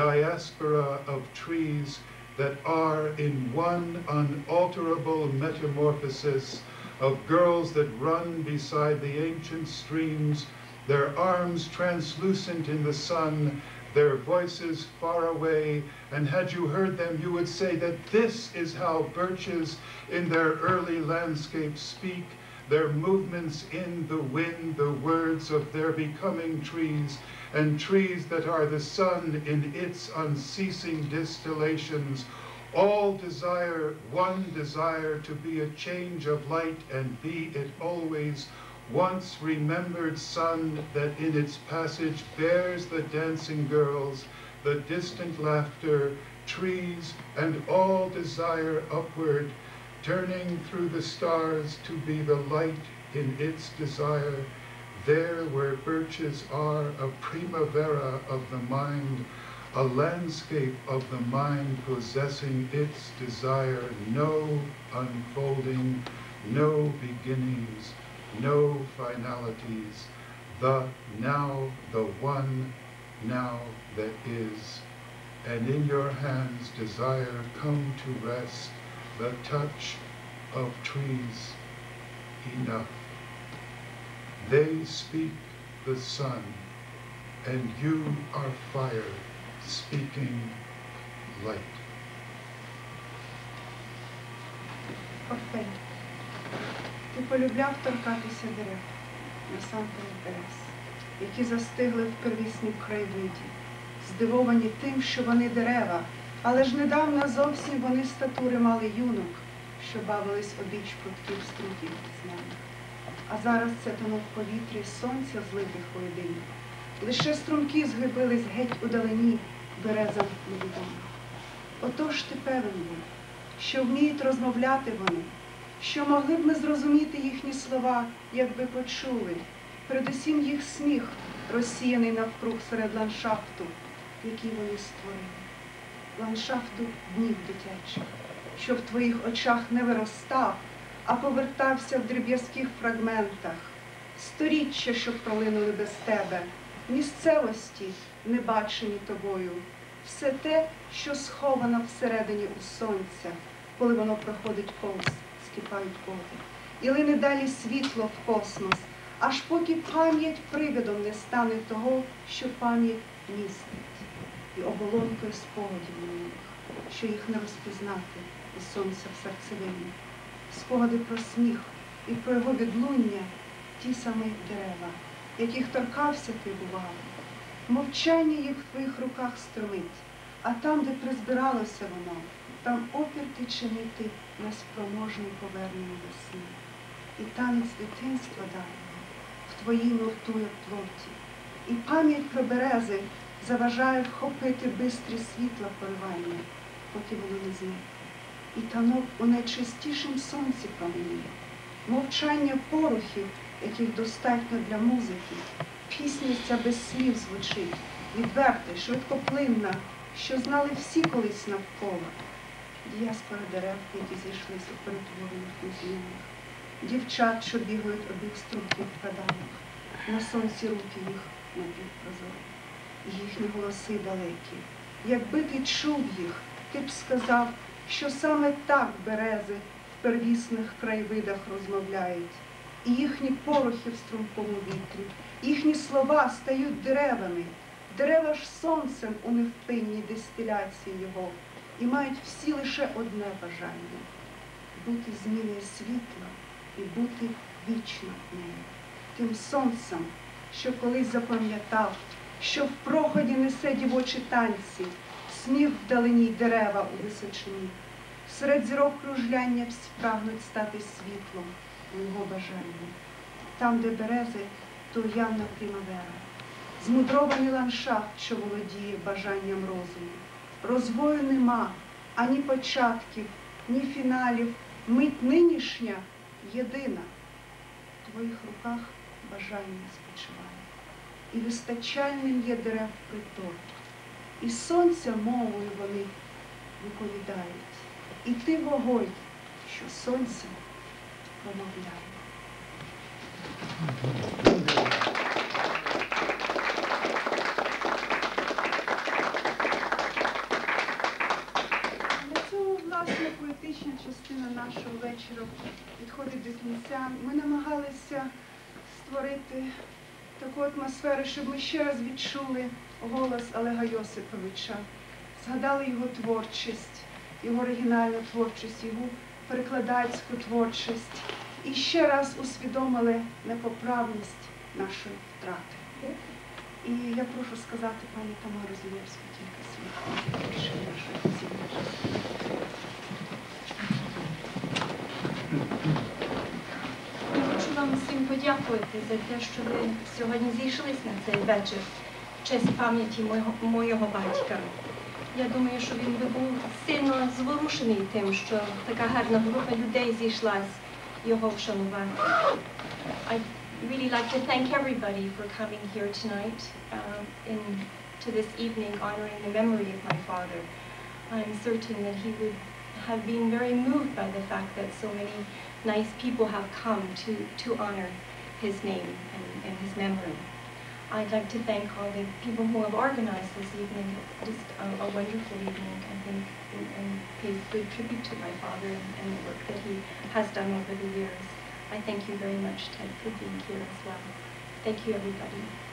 diaspora of trees that are in one unalterable metamorphosis, of girls that run beside the ancient streams, their arms translucent in the sun, their voices far away, and had you heard them, you would say that this is how birches in their early landscape speak, their movements in the wind, the words of their becoming trees, and trees that are the sun in its unceasing distillations, all desire, one desire to be a change of light and be it always, once remembered sun that in its passage bears the dancing girls, the distant laughter, trees, and all desire upward, turning through the stars to be the light in its desire, there where birches are a primavera of the mind, a landscape of the mind possessing its desire, no unfolding, no beginnings, no finalities, the now, the one now that is. And in your hands desire come to rest, the touch of trees enough. They speak the sun, and you are fire, speaking light. Орфей, ти полюбляв торкатися дерев, насамперед берез, які застигли в первіснім краєвиді, здивовані тим, що вони дерева, але ж недавно зовсім вони статури мали юнок, що бавились обіч прутків струнків знаних. А зараз це тонув в повітрі сонця злитих воєдині. Лише струмки зглибились геть удалині, березам невідомо. Отож ти певен був, що вміють розмовляти вони, що могли б ми зрозуміти їхні слова, якби почули, передусім їх сміх, розсіяний навкруг серед ландшафту, який вони створили. Ландшафту днів дитячих, що в твоїх очах не виростав, а повертався в дріб'язких фрагментах, сторіччя, що пролинули без тебе, місцевості, не бачені тобою, все те, що сховано всередині у сонця, коли воно проходить повз, скипають води, і лине далі світло в космос, аж поки пам'ять привидом не стане того, що пам'ять містить, і оболонкою спогадів минулих, що їх не розпізнати і сонця в серцевині. Спогади про сміх і про його відлуння ті самі дерева, яких торкався ти, бувало. Мовчання їх в твоїх руках стромить, а там, де призбиралося воно, там опір ти чинити неспроможний повернення весни. І танець дитинства давнього в твоїй нуртує плоті. І пам'ять про берези заважає вхопити бистрі світла поривання, поки воно не зник. І танок у найчистішім сонці променіє. Мовчання порухів, яких достатньо для музики. Пісня ця без слів звучить, відверта, швидкоплинна, що знали всі колись навколо. Діаспора дерев, які зійшлися у перетворених незнайомих. Дівчат, що бігають обіг струмків каданок. На сонці руки їх напівпрозорі. Їхні голоси далекі. Якби ти чув їх, ти б сказав, що саме так берези в первісних краєвидах розмовляють. І їхні порохи в стрункому вітрі, їхні слова стають деревами, дерева ж сонцем у невпинній дистиляції його, і мають всі лише одне бажання – бути зміною світла і бути вічно нею. солодким сонцем, що колись запам'ятав, що в проході несе дівочі танці, сміх вдалині й дерева у височині. Серед зірок кружляння всі прагнуть стати світлом у його бажанні. Там, де берези, то явна примавера. Змудрований ландшафт, що володіє бажанням розуму. Розвою нема, ані початків, ні фіналів. Мить нинішня єдина. В твоїх руках бажання спочиває. І вистачальним є дерев притор. І сонця мовою вони виповідають. І ти вогонь, що сонце промовляє. На цьому, власне, поетична частина нашого вечора підходить до кінця. Ми намагалися створити таку атмосферу, щоб ми ще раз відчули голос Олега Йосиповича, згадали його творчість, його оригінальну творчість, його перекладацьку творчість і ще раз усвідомили непоправність нашої втрати. І я прошу сказати пані Тамару Зілевську кілька слів. Більше нашої цілої. Хочу вам всім подякувати за те, що ви сьогодні зійшлися на цей вечір в честь пам'яті мого, моєго батька. Я думаю, що він би був сильно зворушений тим, що така гарна група людей зійшлась його вшанувати. I'd really like to thank everybody for coming here tonight um, in, to this evening honoring the memory of my father. I'm certain that he would have been very moved by the fact that so many nice people have come to, to honor his name and, and his memory. I'd like to thank all the people who have organized this evening. Just a, a wonderful evening, I think, and, and pays good tribute to my father and, and the work that he has done over the years. I thank you very much, Ted, for being here as well. Thank you, everybody.